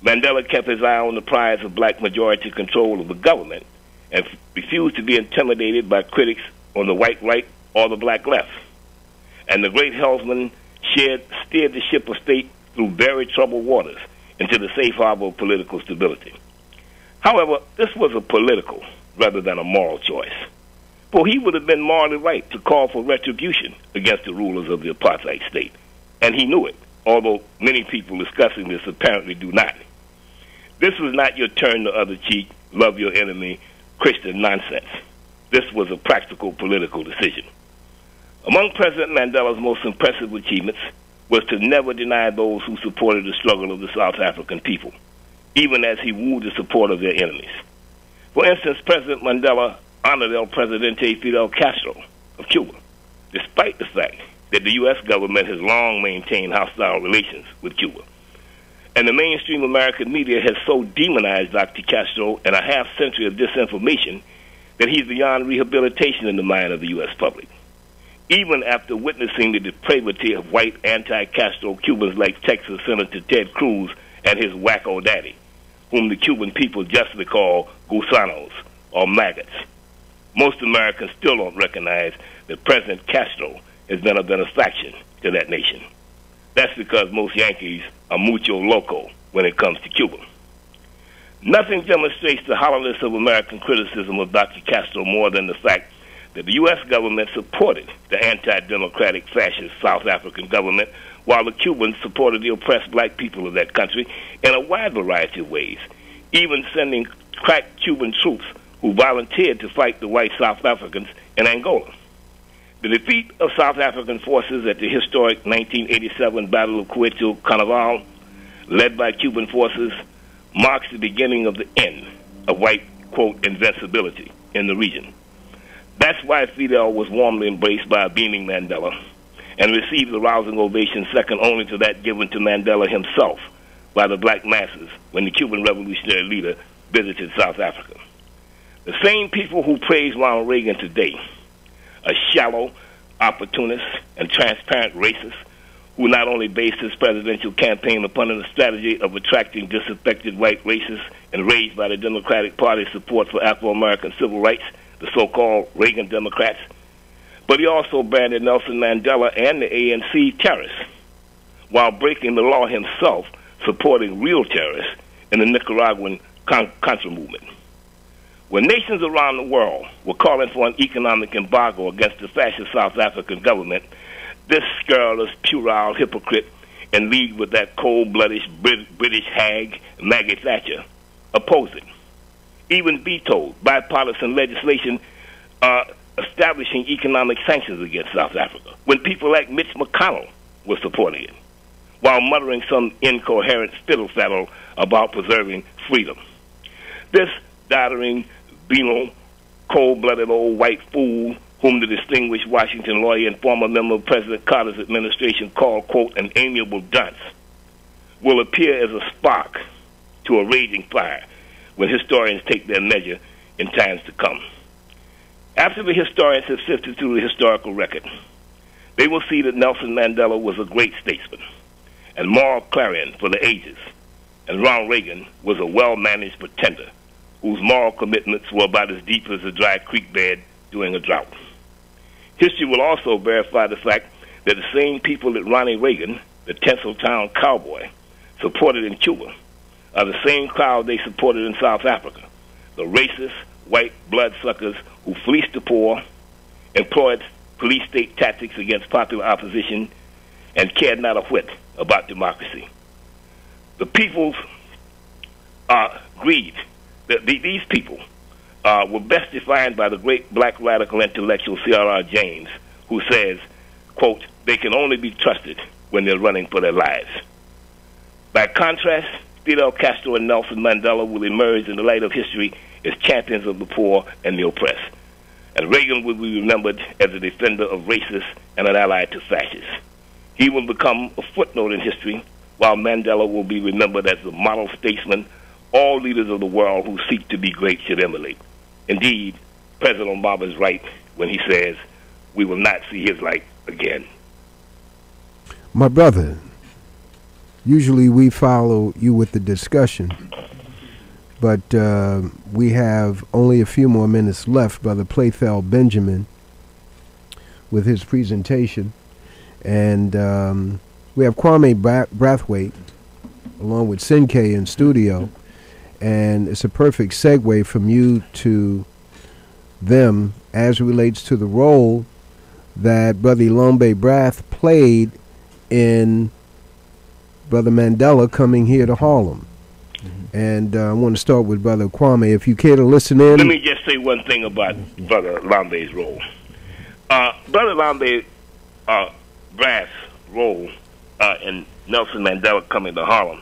Mandela kept his eye on the prize of black majority control of the government and refused to be intimidated by critics on the white right or the black left. And the great helmsman steered the ship of state through very troubled waters into the safe harbor of political stability. However, this was a political rather than a moral choice. For he would have been morally right to call for retribution against the rulers of the apartheid state. And he knew it, although many people discussing this apparently do not. This was not your turn the other cheek, love your enemy, Christian nonsense. This was a practical political decision. Among President Mandela's most impressive achievements was to never deny those who supported the struggle of the South African people, even as he wooed the support of their enemies. For instance, President Mandela honored El Presidente Fidel Castro of Cuba, despite the fact that the U.S. government has long maintained hostile relations with Cuba. And the mainstream American media has so demonized Dr. Castro in a half-century of disinformation that he's beyond rehabilitation in the mind of the U.S. public. Even after witnessing the depravity of white anti-Castro Cubans like Texas Senator Ted Cruz and his wacko daddy, whom the Cuban people justly call gusanos or maggots, most Americans still don't recognize that President Castro has been a benefaction to that nation. That's because most Yankees are mucho loco when it comes to Cuba. Nothing demonstrates the hollowness of American criticism of Dr. Castro more than the fact that the U.S. government supported the anti-democratic fascist South African government, while the Cubans supported the oppressed black people of that country in a wide variety of ways, even sending crack Cuban troops who volunteered to fight the white South Africans in Angola. The defeat of South African forces at the historic 1987 Battle of Cueto Carnaval, led by Cuban forces, marks the beginning of the end of white, quote, invincibility in the region. That's why Fidel was warmly embraced by a beaming Mandela and received a rousing ovation second only to that given to Mandela himself by the black masses when the Cuban revolutionary leader visited South Africa. The same people who praise Ronald Reagan today, a shallow, opportunist, and transparent racist who not only based his presidential campaign upon a strategy of attracting disaffected white racists enraged by the Democratic Party's support for Afro-American civil rights, the so-called Reagan Democrats, but he also branded Nelson Mandela and the ANC terrorists, while breaking the law himself, supporting real terrorists in the Nicaraguan Contra movement. When nations around the world were calling for an economic embargo against the fascist South African government, this scurrilous, puerile hypocrite, in league with that cold-blooded British hag, Maggie Thatcher, opposed it. Even vetoed bipartisan legislation establishing economic sanctions against South Africa, when people like Mitch McConnell were supporting it, while muttering some incoherent fiddle-faddle about preserving freedom. This doddering, venal, cold-blooded old white fool, whom the distinguished Washington lawyer and former member of President Carter's administration called, quote, an amiable dunce, will appear as a spark to a raging fire when historians take their measure in times to come. After the historians have sifted through the historical record, they will see that Nelson Mandela was a great statesman and moral clarion for the ages, and Ronald Reagan was a well-managed pretender whose moral commitments were about as deep as a dry creek bed during a drought. History will also verify the fact that the same people that Ronnie Reagan, the Tinseltown cowboy, supported in Cuba are the same crowd they supported in South Africa, the racist, white bloodsuckers who fleeced the poor, employed police state tactics against popular opposition, and cared not a whit about democracy. The people's greed, these people were best defined by the great black radical intellectual C.R.R. James, who says, quote, they can only be trusted when they're running for their lives. By contrast, Fidel Castro and Nelson Mandela will emerge in the light of history as champions of the poor and the oppressed. And Reagan will be remembered as a defender of racists and an ally to fascists. He will become a footnote in history, while Mandela will be remembered as the model statesman all leaders of the world who seek to be great should emulate. Indeed, President Obama is right when he says we will not see his like again. My brother, Usually we follow you with the discussion, but we have only a few more minutes left. Brother Playthell Benjamin with his presentation, and we have Kwame Brathwaite along with Sinke in studio, and it's a perfect segue from you to them as it relates to the role that Brother Ilombe Brath played in Brother Mandela coming here to Harlem. And I want to start with Brother Kwame. If you care to listen in. Let me just say one thing about Brother Lambe's role. Brother Lambe Brath's role in Nelson Mandela coming to Harlem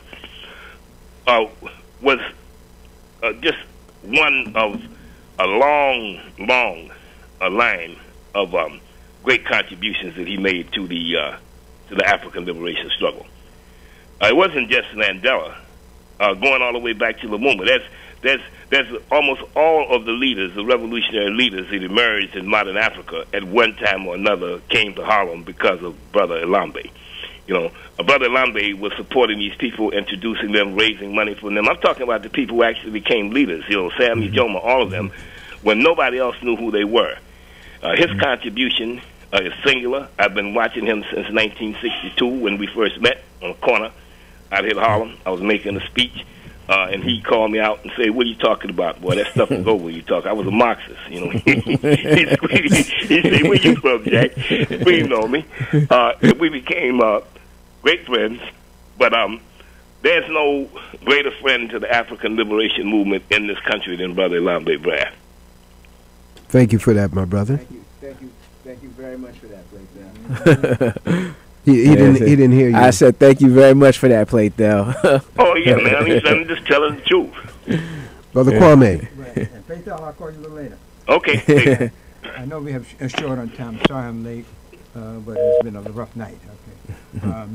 was just one of a long line of great contributions that he made to the African liberation struggle. It wasn't just Mandela. Going all the way back to Lumumba, there's almost all of the leaders, the revolutionary leaders that emerged in modern Africa at one time or another came to Harlem because of Brother Ilombe. You know, Brother Ilombe was supporting these people, introducing them, raising money for them. I'm talking about the people who actually became leaders, you know, Sammy Joma, all of them, when nobody else knew who they were. His contribution is singular. I've been watching him since 1962 when we first met on a corner out here in Harlem. I was making a speech, and he called me out and said, "What are you talking about, boy? That stuff is over. You talk." I was a Marxist, you know. he said, "Where you from, Jack?" We know me. We became great friends, but there's no greater friend to the African liberation movement in this country than Brother Ilombe Brath. Thank you for that, my brother. Thank you very much for that, Playthell. He didn't hear you. I said thank you very much for that, Playthell. Oh yeah, man. I'm just telling the truth. Brother Kwame. Playthell, I'll call you a little later. Okay. I know we have a short on time. Sorry I'm late, but it's been a rough night. Okay.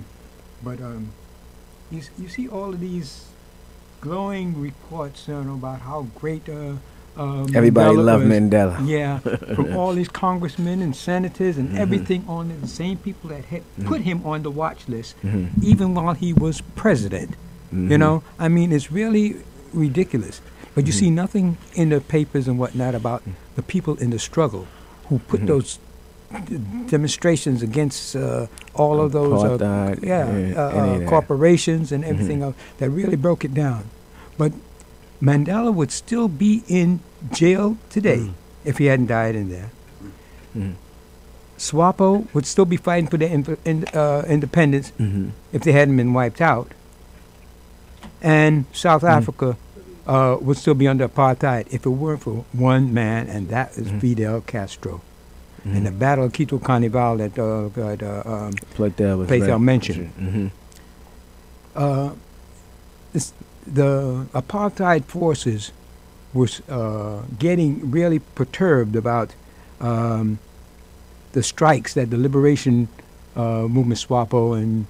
You see all of these glowing reports about how great everybody loved Mandela. Yeah, from all these congressmen and senators and everything on it, the same people that had put him on the watch list, even while he was president. You know, I mean, it's really ridiculous. But you see nothing in the papers and whatnot about the people in the struggle who put those demonstrations against all of those corporations and everything else that really broke it down. But Mandela would still be in jail today if he hadn't died in there. SWAPO would still be fighting for their independence if they hadn't been wiped out. And South Africa would still be under apartheid if it weren't for one man, and that is Fidel Castro. And the Battle of Quito Carnival that Playthell mentioned. The apartheid forces was getting really perturbed about the strikes that the liberation movement, SWAPO and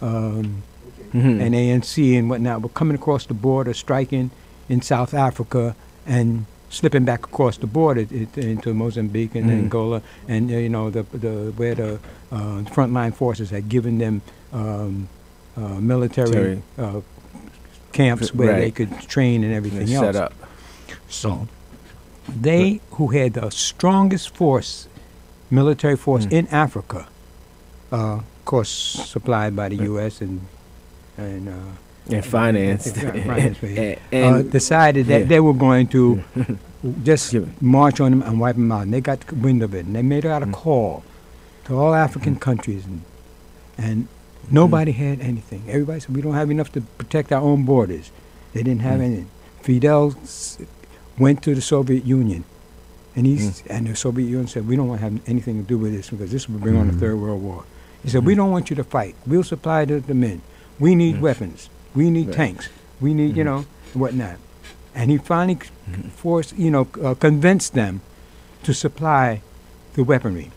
ANC and whatnot, were coming across the border, striking in South Africa and slipping back across the border into Mozambique and Angola, and where the frontline forces had given them military camps where they could train and everything else. Set up. So they, who had the strongest military force in Africa, of course supplied by the U.S. and financed, decided that they were going to just march on them and wipe them out. And they got wind of it, and they made out a call to all African countries, and nobody had anything. Everybody said, we don't have enough to protect our own borders. They didn't have anything. Fidel went to the Soviet Union, and and the Soviet Union said, we don't want to have anything to do with this because this will bring on the Third World War. He said, we don't want you to fight. We'll supply the men. We need weapons. We need tanks. We need, whatnot. And he finally convinced them to supply the weaponry.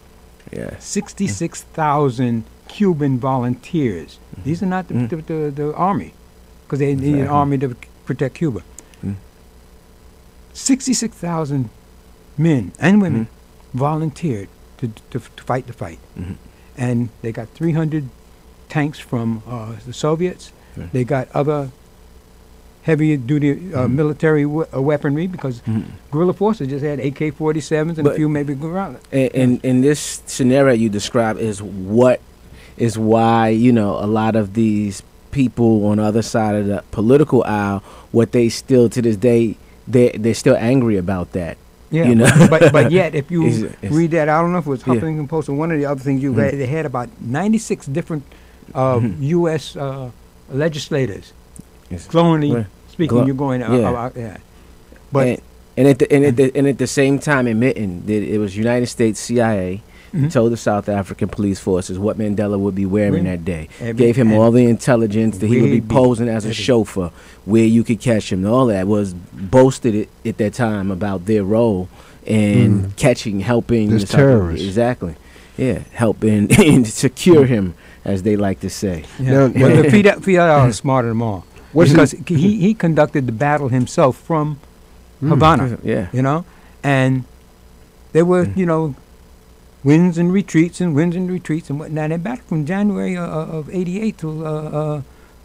66,000 Cuban volunteers. These are not the army, because they need an army to protect Cuba. 66,000 men and women volunteered to fight the fight. And they got 300 tanks from the Soviets They got other heavy duty military weaponry because guerrilla forces just had AK-47s and a few maybe around it. And in this scenario you describe is why a lot of these people on the other side of the political aisle, what they still to this day they're still angry about that. Yeah, but yet if you read that, I don't know if it was Huffington Post or one of the other things you read, they had about 96 different U.S. Legislators glowingly speaking. You're going about that, but and at the same time admitting that it was United States CIA. Told the South African police forces what Mandela would be wearing that day. Gave him all the intelligence that he would be posing as a chauffeur, where you could catch him. All that was boasted at that time about their role in helping the terrorists. Exactly. Yeah, helping and secure him, as they like to say. But Fidel was smarter than them all. Because he conducted the battle himself from Havana. And there were, wins and retreats and whatnot. And back from January of '88 till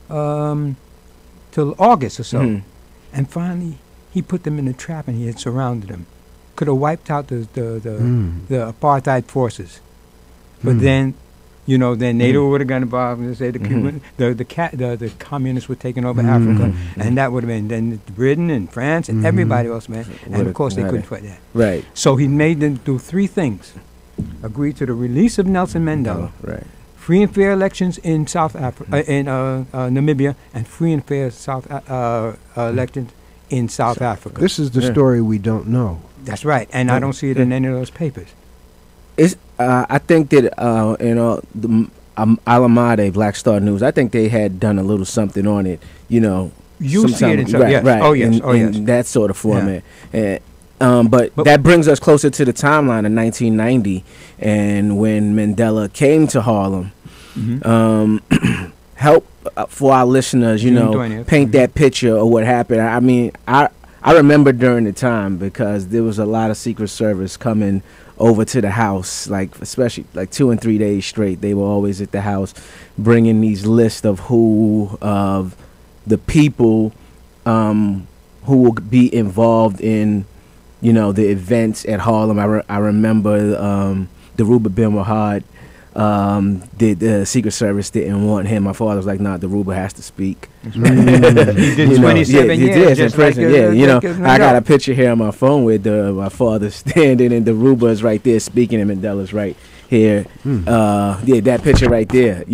August or so, and finally he put them in a trap and he had surrounded them. Could have wiped out the apartheid forces, but then, then NATO would have got involved and say the communists were taking over Africa, and that would have been then Britain and France and everybody else, man. And of course they couldn't fight that. Right. So he made them do three things. Agreed to the release of Nelson Mandela, free and fair elections in South Africa, in Namibia, and free and fair elections in South Africa. This is the story we don't know. That's right, and I don't see it in any of those papers. I think that the Alamade, Black Star News, I think they had done a little something on it. You see it in some, right. Oh yes, in that sort of format. Yeah. But that brings us closer to the timeline of 1990, and when Mandela came to Harlem. Help for our listeners, paint that picture of what happened. I mean, I remember during the time because there was a lot of Secret Service coming over to the house, especially 2 and 3 days straight. They were always at the house, bringing these lists of the people who will be involved in. The events at Harlem. I remember Dhoruba bin Wahad, the Secret Service didn't want him. My father was like, nah, Dhoruba has to speak. He did 27 years in prison. I got a picture here on my phone with my father standing and Dhoruba is right there speaking and Mandela's right here. That picture right there,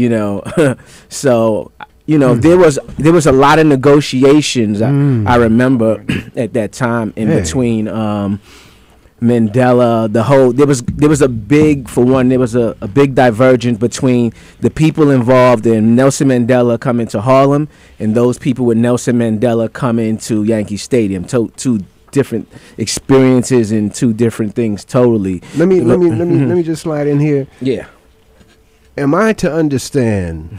So... there was a lot of negotiations. I remember at that time between Mandela. There was a big divergence between the people involved in Nelson Mandela coming to Harlem and those people with Nelson Mandela coming to Yankee Stadium. Two different experiences and two different things totally. Let me just slide in here. Yeah. Am I to understand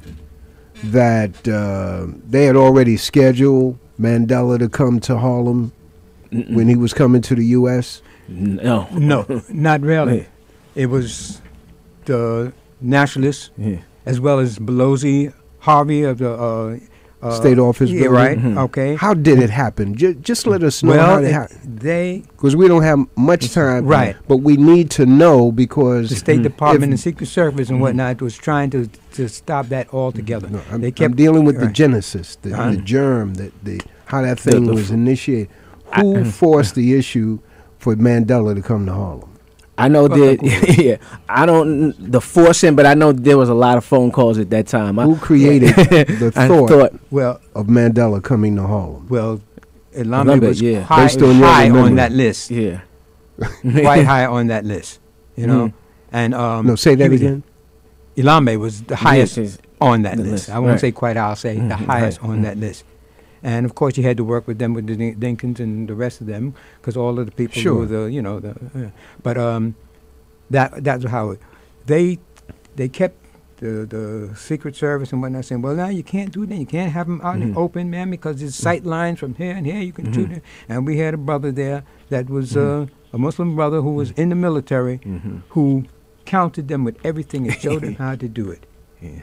that they had already scheduled Mandela to come to Harlem when he was coming to the U.S.? No, not really. It was the nationalists, as well as Belosi, Harvey of the State Office building. Right. Okay. How did it happen? Just let us know how it happened. Because we don't have much time. Right. But we need to know because the State Department and Secret Service and whatnot was trying to stop that altogether. No, I'm dealing with the genesis, the germ, how that thing was initiated. Who forced the issue for Mandela to come to Harlem? I know that, I don't, the forcing, but I know there was a lot of phone calls at that time. Who created the thought of Mandela coming to Harlem? Well, Elambe was high on that list. Yeah. Quite high on that list, And no, say that again. Elambe was the highest on that list. I won't say quite high, I'll say the highest on that list. And of course, you had to work with them, with the Dinkins and the rest of them, because all of the people who were but that's how they kept the Secret Service and whatnot saying, well, now you can't do that. You can't have them out in the open, man, because there's sight lines from here and here. You can shoot it. And we had a brother there that was a Muslim brother who was in the military, who counted them with everything and showed them how to do it. Yeah.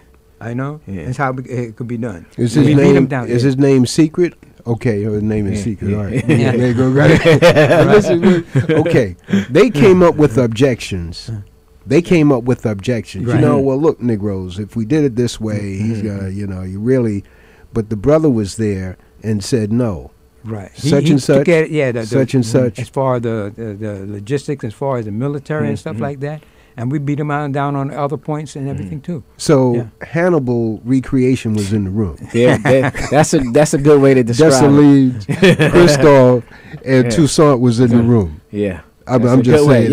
I know. That's how it could be done. Is his name secret? Okay, his name is secret. All right. Yeah. There you go. Listen, okay. They came up with objections. Right. You know, well, look, Negroes, if we did it this way, he's gonna, you really. But the brother was there and said no. Right. Such He and such. took at it, Such and such. As far as the logistics, as far as the military and stuff like that. And we beat them down on other points and everything too. So Hannibal recreation was in the room. That's a good way to describe Dessalines, it. Christoph, and Toussaint was in the room. Yeah. I'm just saying.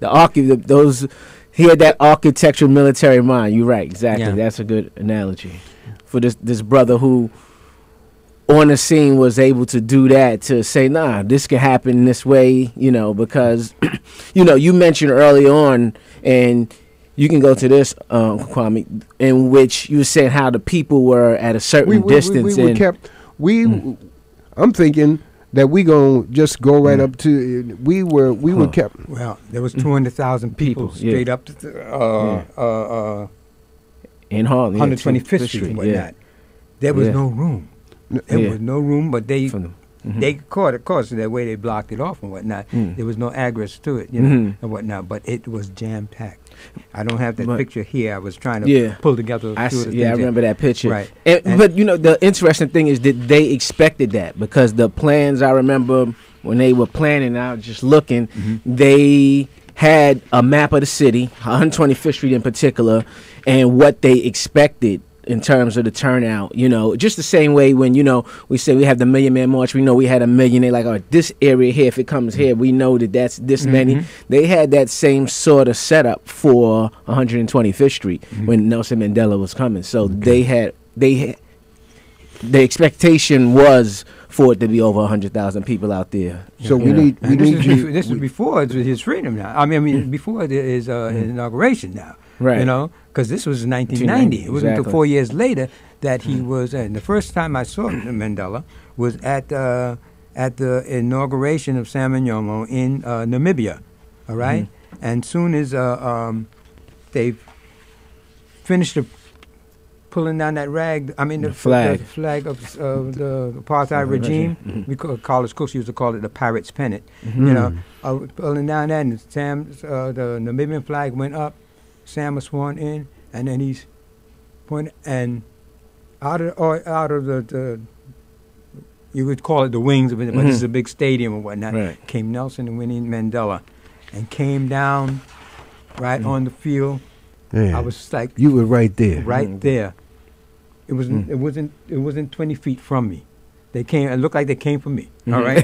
He had that architectural military mind. You're right, exactly. Yeah. That's a good analogy for this brother who, on the scene, was able to do that, to say, nah, this can happen this way, because, you mentioned early on, and you can go to this, Kwame, in which you said how the people were at a certain distance. I'm thinking that we gonna just go right up to we were kept. Well, there was 200,000 people straight up to in Harlem, 125th Street and whatnot. There was no room. There was no room, but they caught, of course, the way they blocked it off and whatnot. There was no address to it, and whatnot. But it was jam packed. I don't have that picture here. I was trying to pull together. I remember that picture. Right. But the interesting thing is that they expected that, because the plans, I remember when they were planning out, just looking, they had a map of the city, 125th Street in particular, and what they expected in terms of the turnout, just the same way when, we say we have the Million Man March, we know we had 1 million. They like, all right, this area here, if it comes here, we know that that's this many. They had that same sort of setup for 125th Street when Nelson Mandela was coming. So the expectation was for it to be over 100,000 people out there. So we need you. This was before his freedom now. I mean, before his inauguration now. Right. Because this was 1990. It wasn't until Exactly. 4 years later that he was. And the first time I saw Mandela was at the inauguration of Sam Njomo in Namibia. All right, and soon as they finished pulling down that rag, the flag. the flag of the apartheid regime. We Carlos Cooks used to call it the pirate's pennant. Pulling down that, and Sam's the Namibian flag went up. Sam was sworn in, and then he's pointed, and out of the you would call it the wings of it, but this is a big stadium and whatnot. Right. Came Nelson and Winnie Mandela, and came down right on the field. Man, I was like, you were right there. right there. It wasn't. It wasn't 20 feet from me. They came. It looked like they came for me. All right,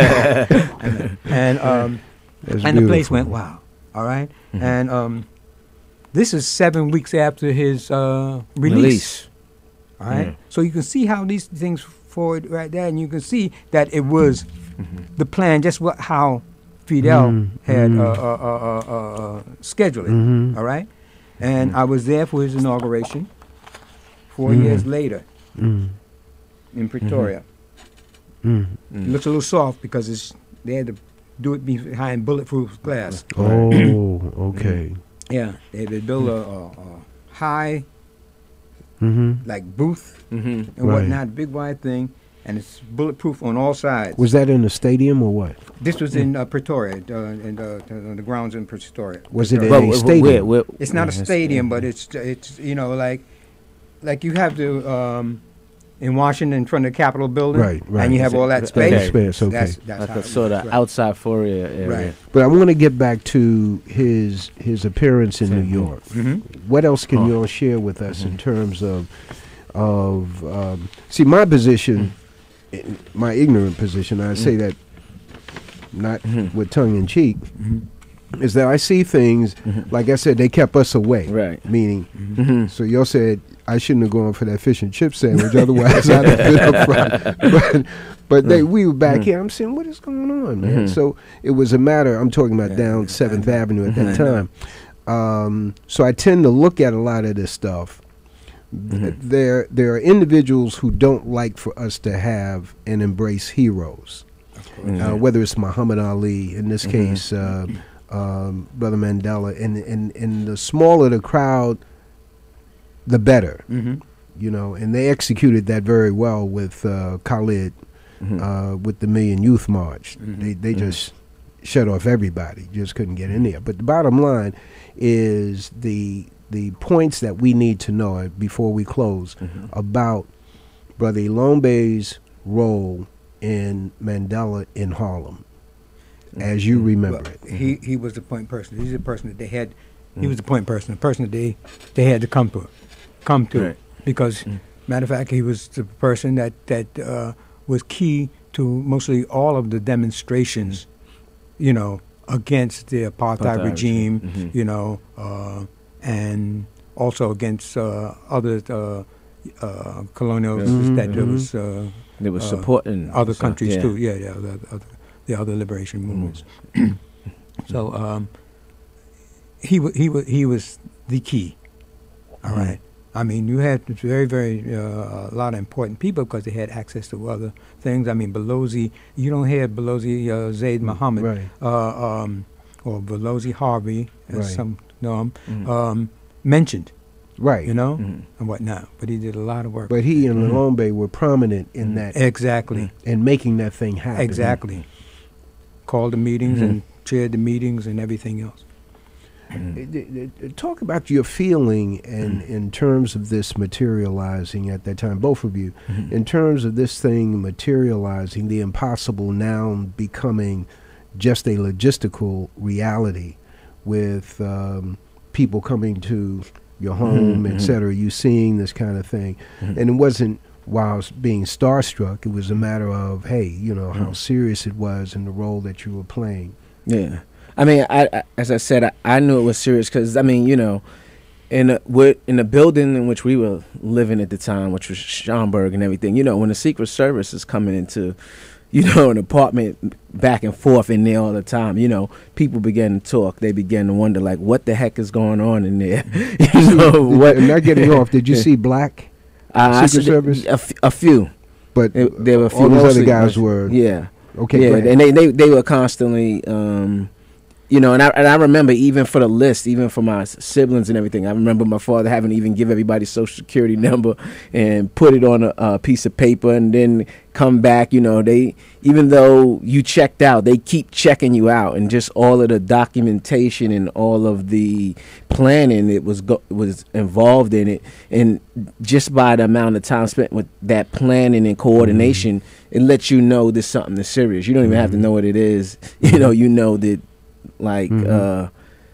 and the place went wow. All right, and this is 7 weeks after his release. All right, so you can see how these things forward right there, and you can see that it was the plan, just how Fidel had scheduled it. All right, and I was there for his inauguration 4 years later in Pretoria. It looks a little soft because they had to do it behind bulletproof glass. Oh, okay. Yeah, they built a high, like booth and whatnot, big wide thing, and it's bulletproof on all sides. Was that in the stadium or what? This was in Pretoria, in the grounds in Pretoria. Was it in a stadium? It's not a stadium, but it's like you have to in Washington in front of the Capitol building, right. And you have all that space. Space, okay. That's Like how a sort of outside foyer area. Right. But I want to get back to his appearance in New York. What else can you all share with us in terms of see, my position, my ignorant position, I say that not with tongue in cheek, is that I see things, like I said, they kept us away. Right. Meaning, so y'all said I shouldn't have gone for that fish and chip sandwich, otherwise I'd have been up front. But we were back here. I'm saying, what is going on, man? So it was a matter, I'm talking about down 7th Avenue at that time. So I tend to look at a lot of this stuff. There are individuals who don't like for us to have and embrace heroes. Whether it's Muhammad Ali, in this case, Brother Mandela, and the smaller the crowd, the better. Mhm. You know, and they executed that very well with Khalid, with the Million Youth March. They just shut off everybody, just couldn't get in there. But the bottom line is the points that we need to know before we close about Brother Ilombe's role in Mandela in Harlem, as you remember it. He was the point person. He's the person that they had. He was the point person, the person that they had to come to, right. Because matter of fact, he was the person that was key to mostly all of the demonstrations, you know, against the apartheid regime, you know, and also against other colonials that there was. They were supporting other countries too. Yeah, the other liberation movements. So he was the key. All right. I mean, you had very a lot of important people because they had access to other things. I mean, Balozi. You don't have Balozi Zaid Muhammad or Balozi Harvey, as some know him, mentioned. Right. You know, and whatnot. But he did a lot of work. But he and Ilombe were prominent in that. Exactly. And making that thing happen. Exactly. Called the meetings and chaired the meetings and everything else. Talk about your feeling and in terms of this materializing at that time, both of you, in terms of this thing materializing, the impossible now becoming just a logistical reality with people coming to your home, et cetera, you seeing this kind of thing. And it wasn't while being starstruck, it was a matter of, hey, you know, how serious it was in the role that you were playing. Yeah. I mean, I as I said, I knew it was serious because, I mean, you know, in the building in which we were living at the time, which was Schomburg and everything, you know, when the Secret Service is coming into, you know, an apartment back and forth in there all the time, you know, people began to talk. They began to wonder, like, what the heck is going on in there? You know, what? Not getting off, did you see black Secret Service? A few. But there were a few. All those other guys were. Yeah. Okay, yeah, and they were constantly... you know, and I remember even for the list, even for my siblings and everything, I remember my father having to even give everybody's social security number and put it on a piece of paper and then come back. You know, even though you checked out, they keep checking you out, and just all of the documentation and all of the planning that was involved in it, and just by the amount of time spent with that planning and coordination, it lets you know there's something that's serious. You don't even have to know what it is. You know that. Like, you know,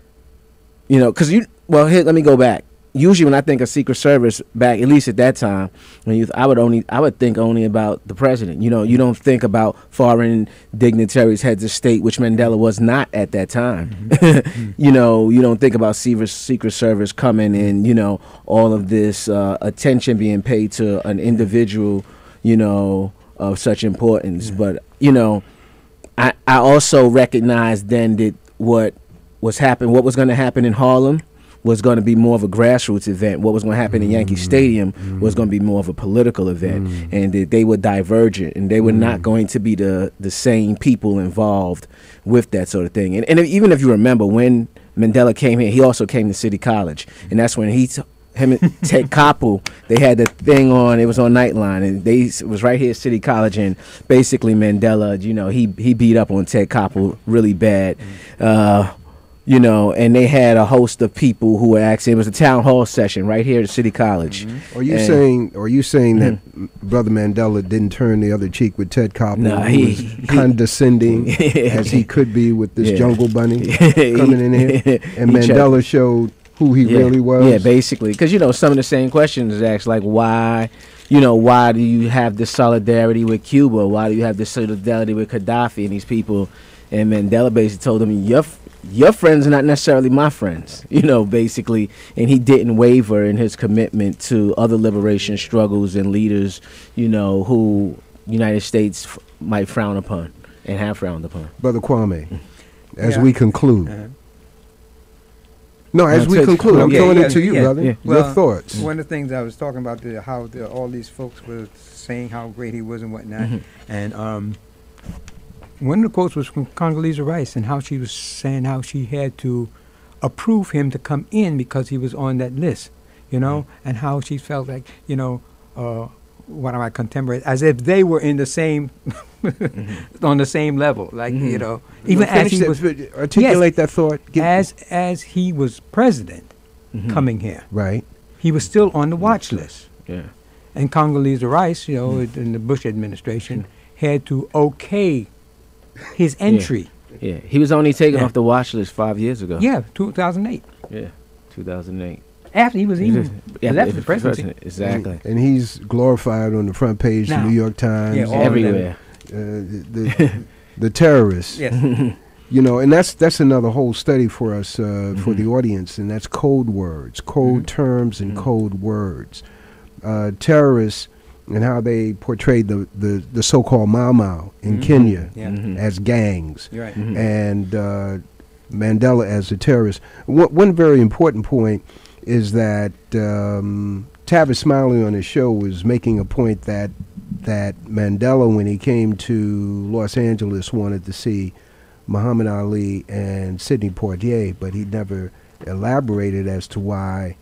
because here, let me go back. Usually when I think of Secret Service back, at least at that time, I would think only about the president. You know, you don't think about foreign dignitaries, heads of state, which Mandela was not at that time. You know, you don't think about Secret Service coming and, you know, all of this attention being paid to an individual, you know, of such importance. But, you know, I also recognized then that what was going to happen in Harlem was going to be more of a grassroots event. What was going to happen in Yankee Stadium was going to be more of a political event, and that they were divergent, and they were not going to be the same people involved with that sort of thing. And even if you remember, when Mandela came here, he also came to City College, and that's when him and Ted Koppel, they had the thing on, it was on Nightline, and it was right here at City College, and basically Mandela, you know, he beat up on Ted Koppel really bad, you know, and they had a host of people who were asking. It was a town hall session right here at City College. Are you saying that Brother Mandela didn't turn the other cheek with Ted Koppel? No, he was condescending as he could be with this jungle bunny coming in here, and Mandela showed who he really was. Yeah, basically, because, you know, some of the same questions asked, like, why do you have this solidarity with Cuba? Why do you have this solidarity with Gaddafi and these people? And Mandela basically told them, your friends are not necessarily my friends, you know, basically. And he didn't waver in his commitment to other liberation struggles and leaders, you know, who United States might frown upon and have frowned upon. Brother Kwame, as we conclude. No, as we conclude, I'm throwing it to you, brother. Yeah. Well, your thoughts. One of the things I was talking about, how all these folks were saying how great he was and whatnot. And one of the quotes was from Condoleezza Rice, and how she was saying how she had to approve him to come in because he was on that list. you know, and how she felt like, you know, one of my contemporaries, as if they were in the same, on the same level, like, you know, even as he was, articulate that thought. As he was president coming here. Right. He was still on the watch list. Yeah. And Condoleezza Rice, you know, in the Bush administration, had to okay his entry. Yeah, he was only taken off the watch list 5 years ago. Yeah, 2008. Yeah, 2008. After he was even left the presidency. Exactly. And he's glorified on the front page of the New York Times. Yeah, everywhere. The terrorists. Yes. You know, and that's another whole study for us, for the audience, and that's code words, code terms and code words. Terrorists and how they portrayed the so-called Mau Mau in Kenya as gangs. You're right. And Mandela as a terrorist. One very important point is that Tavis Smiley on his show was making a point that Mandela, when he came to Los Angeles, wanted to see Muhammad Ali and Sidney Poitier, but he never elaborated as to why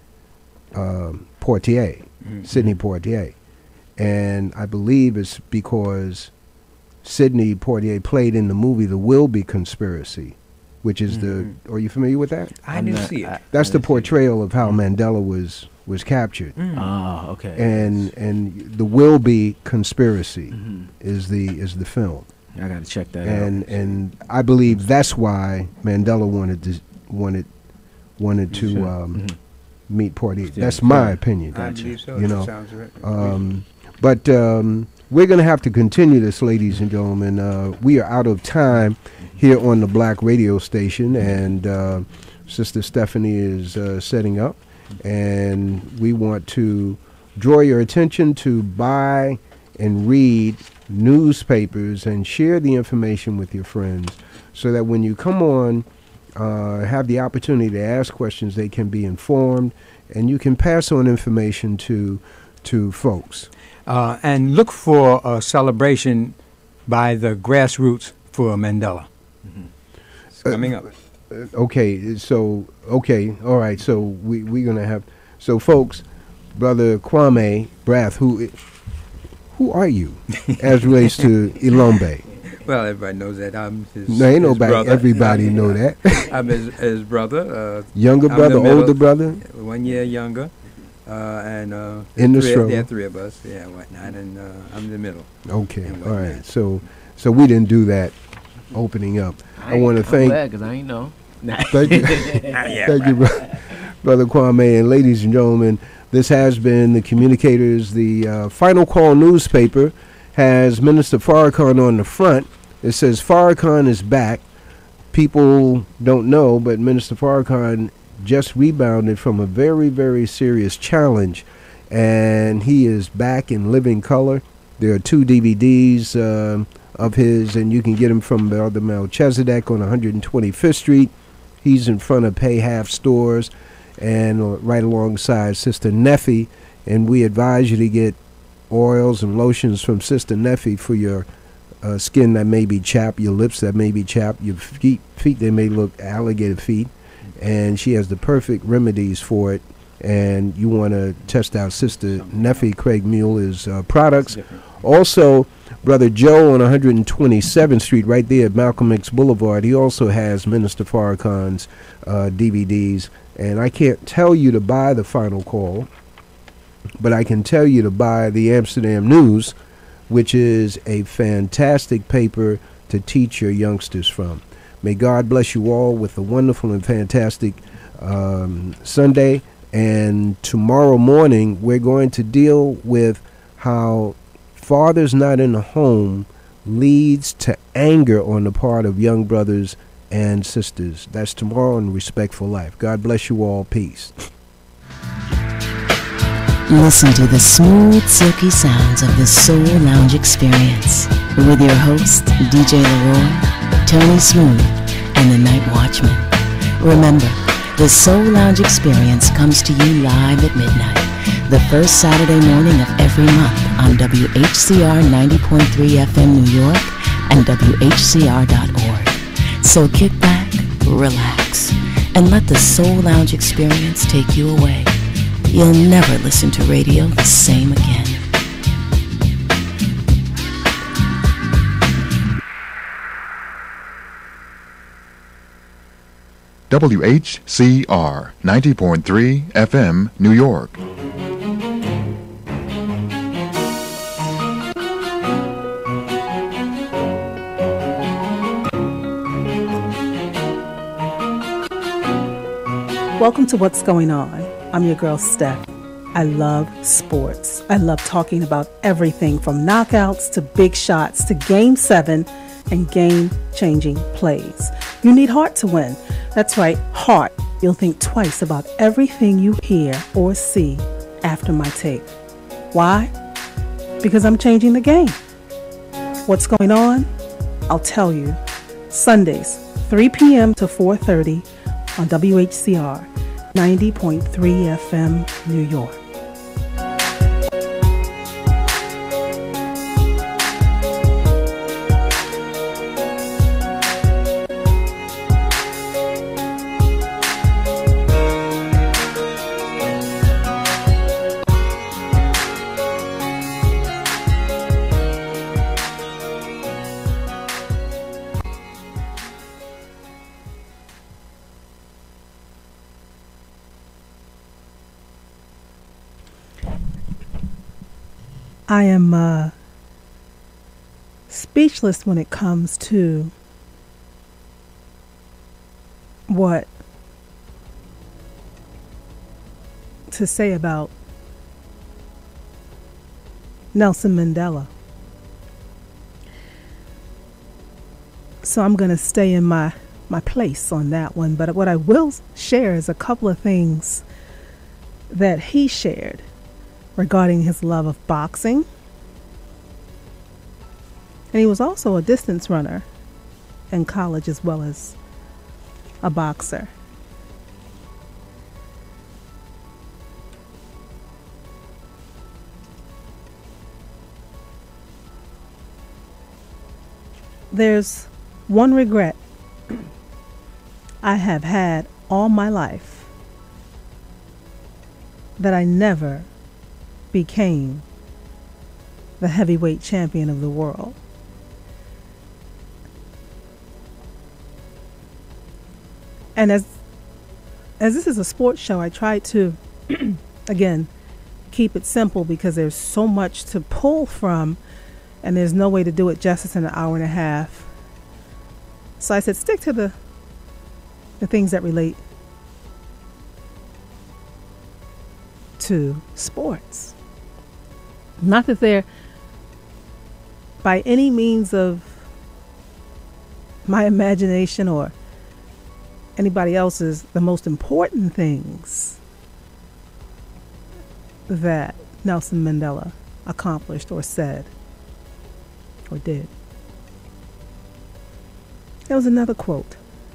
Sidney Poitier. And I believe it's because Sidney Poitier played in the movie The Wilby Conspiracy, which is are you familiar with that? I didn't see it. That's the portrayal of how Mandela was captured. Oh, okay. And The Wilby Conspiracy is the film. I got to check that out. And I believe that's why Mandela wanted to meet Poitier. That's my opinion. I believe so. You know, sounds right. but we're going to have to continue this, ladies and gentlemen. We are out of time here on the Black radio station, and Sister Stephanie is setting up, and we want to draw your attention to buy and read newspapers and share the information with your friends, so that when you come on, have the opportunity to ask questions, they can be informed, and you can pass on information to folks. And look for a celebration by the grassroots for Mandela. It's coming up. Okay, all right. So we're gonna have, so folks, Brother Kwame Brath, who are you as relates to Ilombe? Well, everybody knows that I'm his. No, ain't his nobody. brother. Everybody know that. I'm his brother. Younger I'm brother, the middle, older brother. 1 year younger. And in the struggle. There are three of us, whatnot, and I'm the middle. Okay, all right. So we didn't do that opening up. I want to thank. Because I ain't know. Thank you, thank you, Brother Kwame, and ladies and gentlemen. This has been the Communicators. The Final Call newspaper has Minister Farrakhan on the front. It says Farrakhan is back. People don't know, but Minister Farrakhan just rebounded from a very, very serious challenge, and he is back in living color. There are 2 DVDs of his, and you can get them from Brother Melchizedek on 125th Street. He's in front of Pay Half stores, and right alongside Sister Neffy, and we advise you to get oils and lotions from Sister Neffy for your skin that may be chapped, your lips that may be chapped, your feet that may look alligator feet, and she has the perfect remedies for it. And you want to test out Sister Neffy Craig Mueller's products. Also, Brother Joe on 127th Street, right there at Malcolm X Boulevard, he also has Minister Farrakhan's DVDs. And I can't tell you to buy the Final Call, but I can tell you to buy the Amsterdam News, which is a fantastic paper to teach your youngsters from. May God bless you all with a wonderful and fantastic Sunday. And tomorrow morning, we're going to deal with how fathers not in the home leads to anger on the part of young brothers and sisters. That's tomorrow on Respectful Life. God bless you all. Peace. Listen to the smooth, silky sounds of the Soul Lounge Experience with your host, DJ Leroy, Tony Smooth, and the Night Watchman. Remember, the Soul Lounge Experience comes to you live at midnight, the first Saturday morning of every month on WHCR 90.3 FM New York and WHCR.org. So kick back, relax, and let the Soul Lounge Experience take you away. you'll never listen to radio the same again. WHCR 90.3 FM, New York. Welcome to What's Going On. I'm your girl, Steph. I love sports. I love talking about everything from knockouts to big shots to Game 7 and game-changing plays. You need heart to win. That's right, heart. You'll think twice about everything you hear or see after my tape. Why? Because I'm changing the game. What's going on? I'll tell you. Sundays, 3 p.m. to 4:30 on WHCR 90.3 FM, New York. I am speechless when it comes to what to say about Nelson Mandela. So I'm going to stay in my place on that one. But what I will share is a couple of things that he shared regarding his love of boxing. And he was also a distance runner in college as well as a boxer. There's one regret I have had all my life, that I never became the heavyweight champion of the world. And as this is a sports show, I try to, again, keep it simple because there's so much to pull from and there's no way to do it justice in an hour and a half. So I said, stick to the things that relate to sports. Not that they're by any means of my imagination or anybody else's the most important things that Nelson Mandela accomplished or said or did. There was another quote.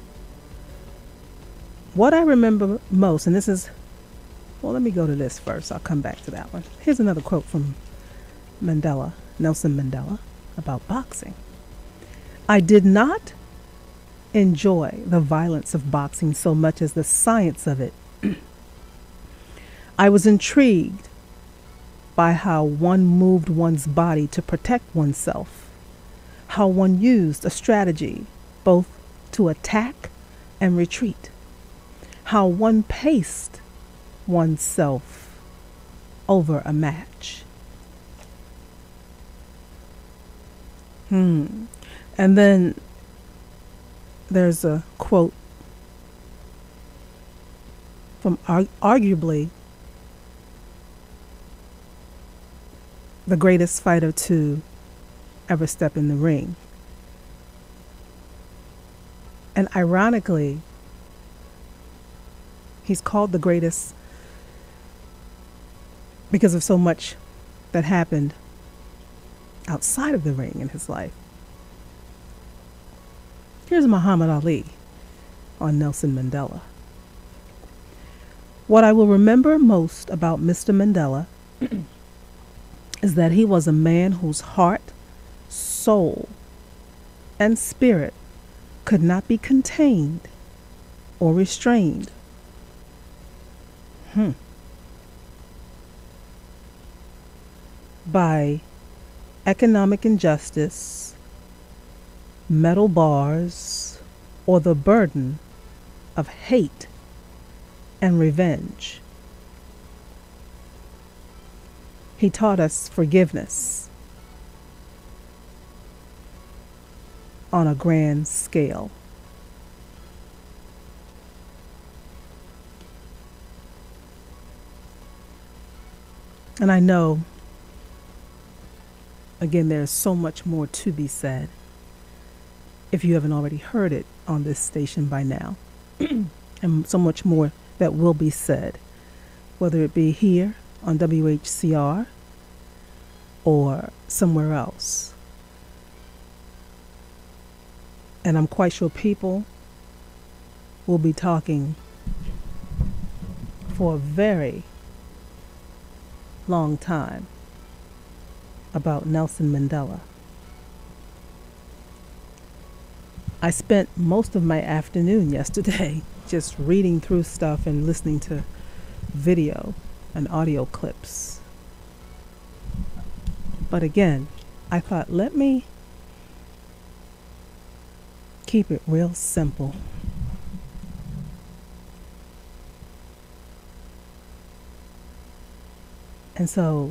What I remember most, and this is, well, let me go to this first. I'll come back to that one. Here's another quote from Mandela, Nelson Mandela, about boxing. I did not enjoy the violence of boxing so much as the science of it. I was intrigued by how one moved one's body to protect oneself, how one used a strategy both to attack and retreat, how one paced oneself over a match. And then there's a quote from arguably the greatest fighter to ever step in the ring. And ironically, he's called the greatest because of so much that happened outside of the ring in his life. Here's Muhammad Ali on Nelson Mandela. What I will remember most about Mr. Mandela is that he was a man whose heart, soul, and spirit could not be contained or restrained. by economic injustice, metal bars, or the burden of hate and revenge. He taught us forgiveness on a grand scale. And I know, again, there's so much more to be said if you haven't already heard it on this station by now. And so much more that will be said, whether it be here on WHCR or somewhere else. And I'm quite sure people will be talking for a very long time about Nelson Mandela. I spent most of my afternoon yesterday just reading through stuff and listening to video and audio clips. But again, I thought, let me keep it real simple. And so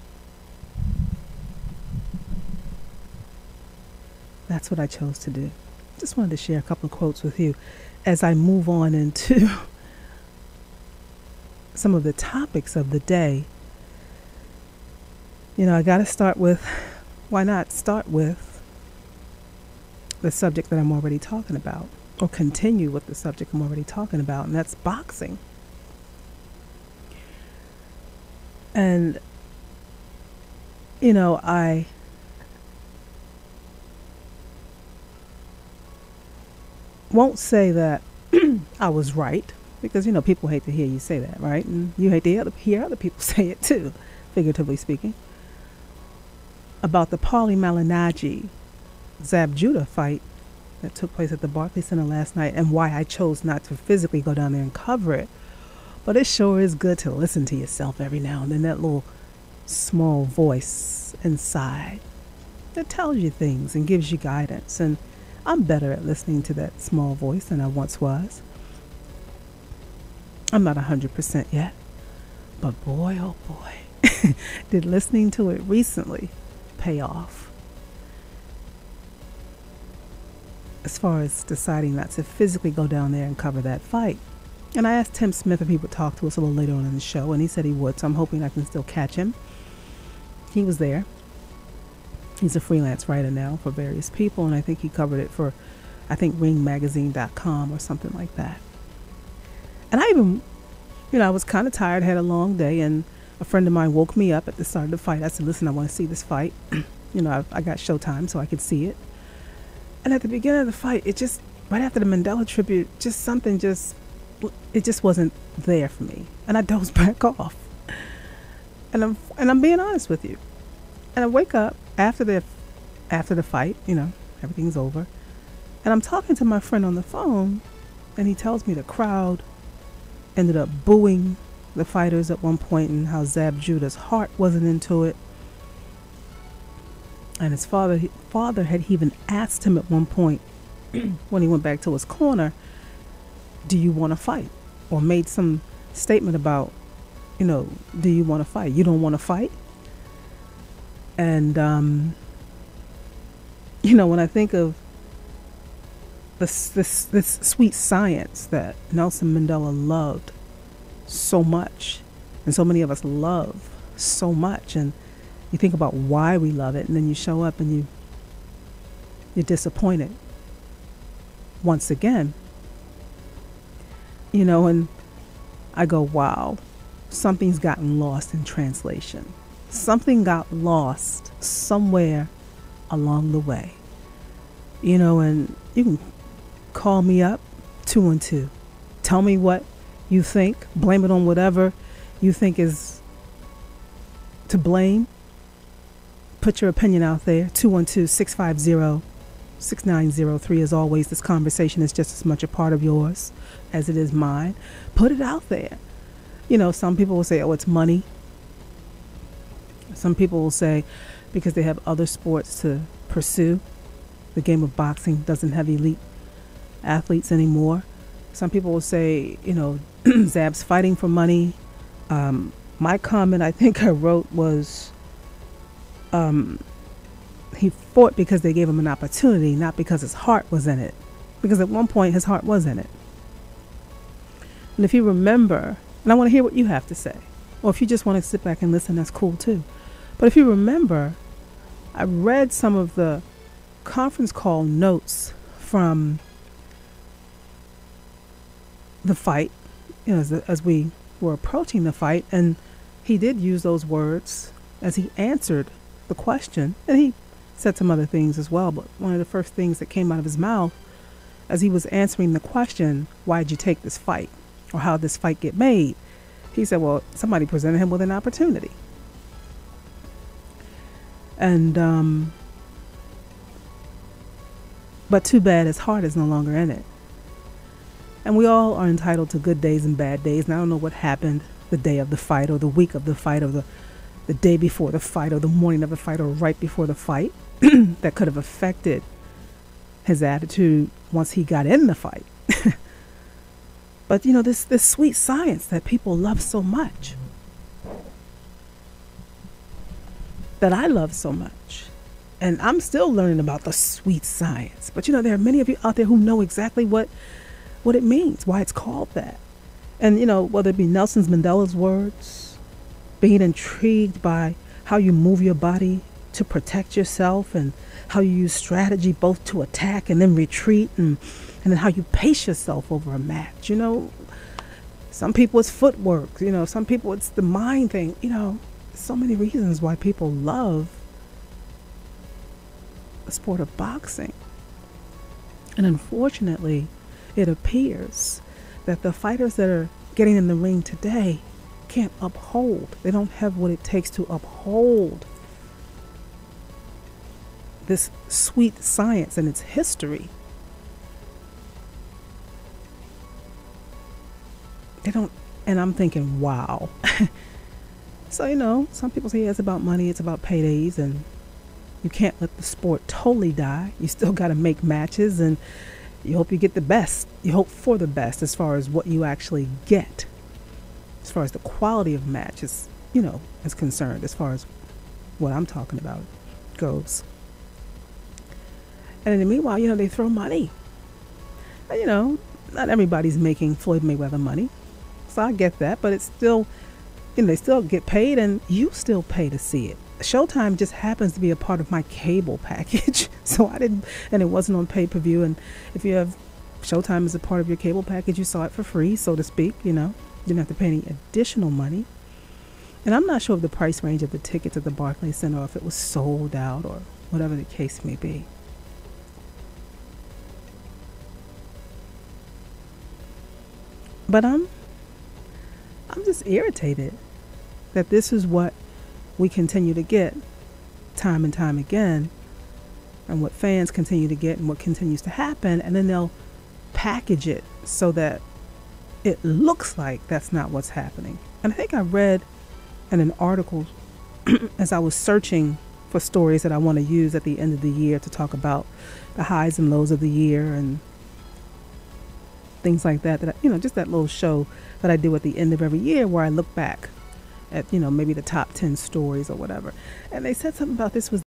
that's what I chose to do. Just wanted to share a couple of quotes with you as I move on into some of the topics of the day. You know, I got to start with, why not start with the subject that I'm already talking about, or continue with the subject I'm already talking about, and that's boxing. And, you know, I won't say that I was right, because, you know, people hate to hear you say that, right? And you hate to hear other people say it too, figuratively speaking, about the Paulie Malignaggi Zab Judah fight that took place at the Barclays Center last night, and why I chose not to physically go down there and cover it. But it sure is good to listen to yourself every now and then, that little small voice inside that tells you things and gives you guidance. And I'm better at listening to that small voice than I once was. I'm not 100% yet, but boy, oh boy, did listening to it recently pay off. As far as deciding not to physically go down there and cover that fight. And I asked Tim Smith if he would talk to us a little later on in the show, and he said he would, so I'm hoping I can still catch him. He was there. He's a freelance writer now for various people, and I think he covered it for, I think, ringmagazine.com or something like that. And I even, you know, I was kind of tired, had a long day, and a friend of mine woke me up at the start of the fight. I said, listen, I want to see this fight. You know, I got Showtime so I could see it. And at the beginning of the fight, it just, right after the Mandela tribute, just something it just wasn't there for me. And I dozed back off. And I'm being honest with you. And I wake up after the fight, you know, everything's over. And I'm talking to my friend on the phone, and he tells me the crowd ended up booing the fighters at one point, and how Zab Judah's heart wasn't into it. And his father had even asked him at one point when he went back to his corner, do you want to fight? Or made some statement about, you know, do you want to fight? You don't want to fight? And, you know, when I think of this sweet science that Nelson Mandela loved so much, and so many of us love so much, and you think about why we love it, and then you show up and you're disappointed once again, you know, and I go, wow, something's gotten lost in translation. Something got lost somewhere along the way, you know. And you can call me up 212, tell me what you think, blame it on whatever you think is to blame. Put your opinion out there. 212-650-6903. As always, this conversation is just as much a part of yours as it is mine. Put it out there. You know, some people will say, oh, it's money. Some people will say because they have other sports to pursue, the game of boxing doesn't have elite athletes anymore. Some people will say, Zab's fighting for money. My comment I think I wrote was he fought because they gave him an opportunity, not because his heart was in it. Because at one point his heart was in it. And if you remember, and I want to hear what you have to say, or if you just want to sit back and listen, that's cool too. But if you remember, I read some of the conference call notes from the fight, as we were approaching the fight, and he did use those words as he answered the question, and he said some other things as well, but one of the first things that came out of his mouth as he was answering the question, why'd you take this fight, or how'd this fight get made, he said, well, somebody presented him with an opportunity. And but too bad his heart is no longer in it. And we all are entitled to good days and bad days. And I don't know what happened the day of the fight, or the week of the fight, or the day before the fight, or the morning of the fight, or right before the fight that could have affected his attitude once he got in the fight. But this sweet science that people love so much, that I love so much, and I'm still learning about the sweet science. But there are many of you out there who know exactly what it means, why it's called that. And whether it be Nelson Mandela's words, being intrigued by how you move your body to protect yourself, and how you use strategy both to attack and then retreat, and then how you pace yourself over a match. Some people it's footwork, some people it's the mind thing. So many reasons why people love the sport of boxing. And unfortunately, it appears that the fighters that are getting in the ring today can't uphold. They don't have what it takes to uphold this sweet science and its history. They don't, and I'm thinking, wow. So, some people say it's about money, it's about paydays, and you can't let the sport totally die. You still got to make matches, and you hope you get the best. You hope for the best as far as what you actually get, as far as the quality of matches, is concerned, as far as what I'm talking about goes. And in the meanwhile, they throw money. And, not everybody's making Floyd Mayweather money. So I get that, but it's still, they still get paid, and you still pay to see it. Showtime just happens to be a part of my cable package. So and it wasn't on pay-per-view. And if you have Showtime as a part of your cable package, you saw it for free, so to speak, didn't have to pay any additional money. And I'm not sure of the price range of the tickets at the Barclays Center, or if it was sold out, or whatever the case may be. But I'm just irritated that this is what we continue to get time and time again, and what fans continue to get, and what continues to happen, and then they'll package it so that it looks like that's not what's happening. And I think I read in an article as I was searching for stories that I want to use at the end of the year to talk about the highs and lows of the year and things like that, just that little show that I do at the end of every year where I look back at, maybe the top 10 stories or whatever. And they said something about this was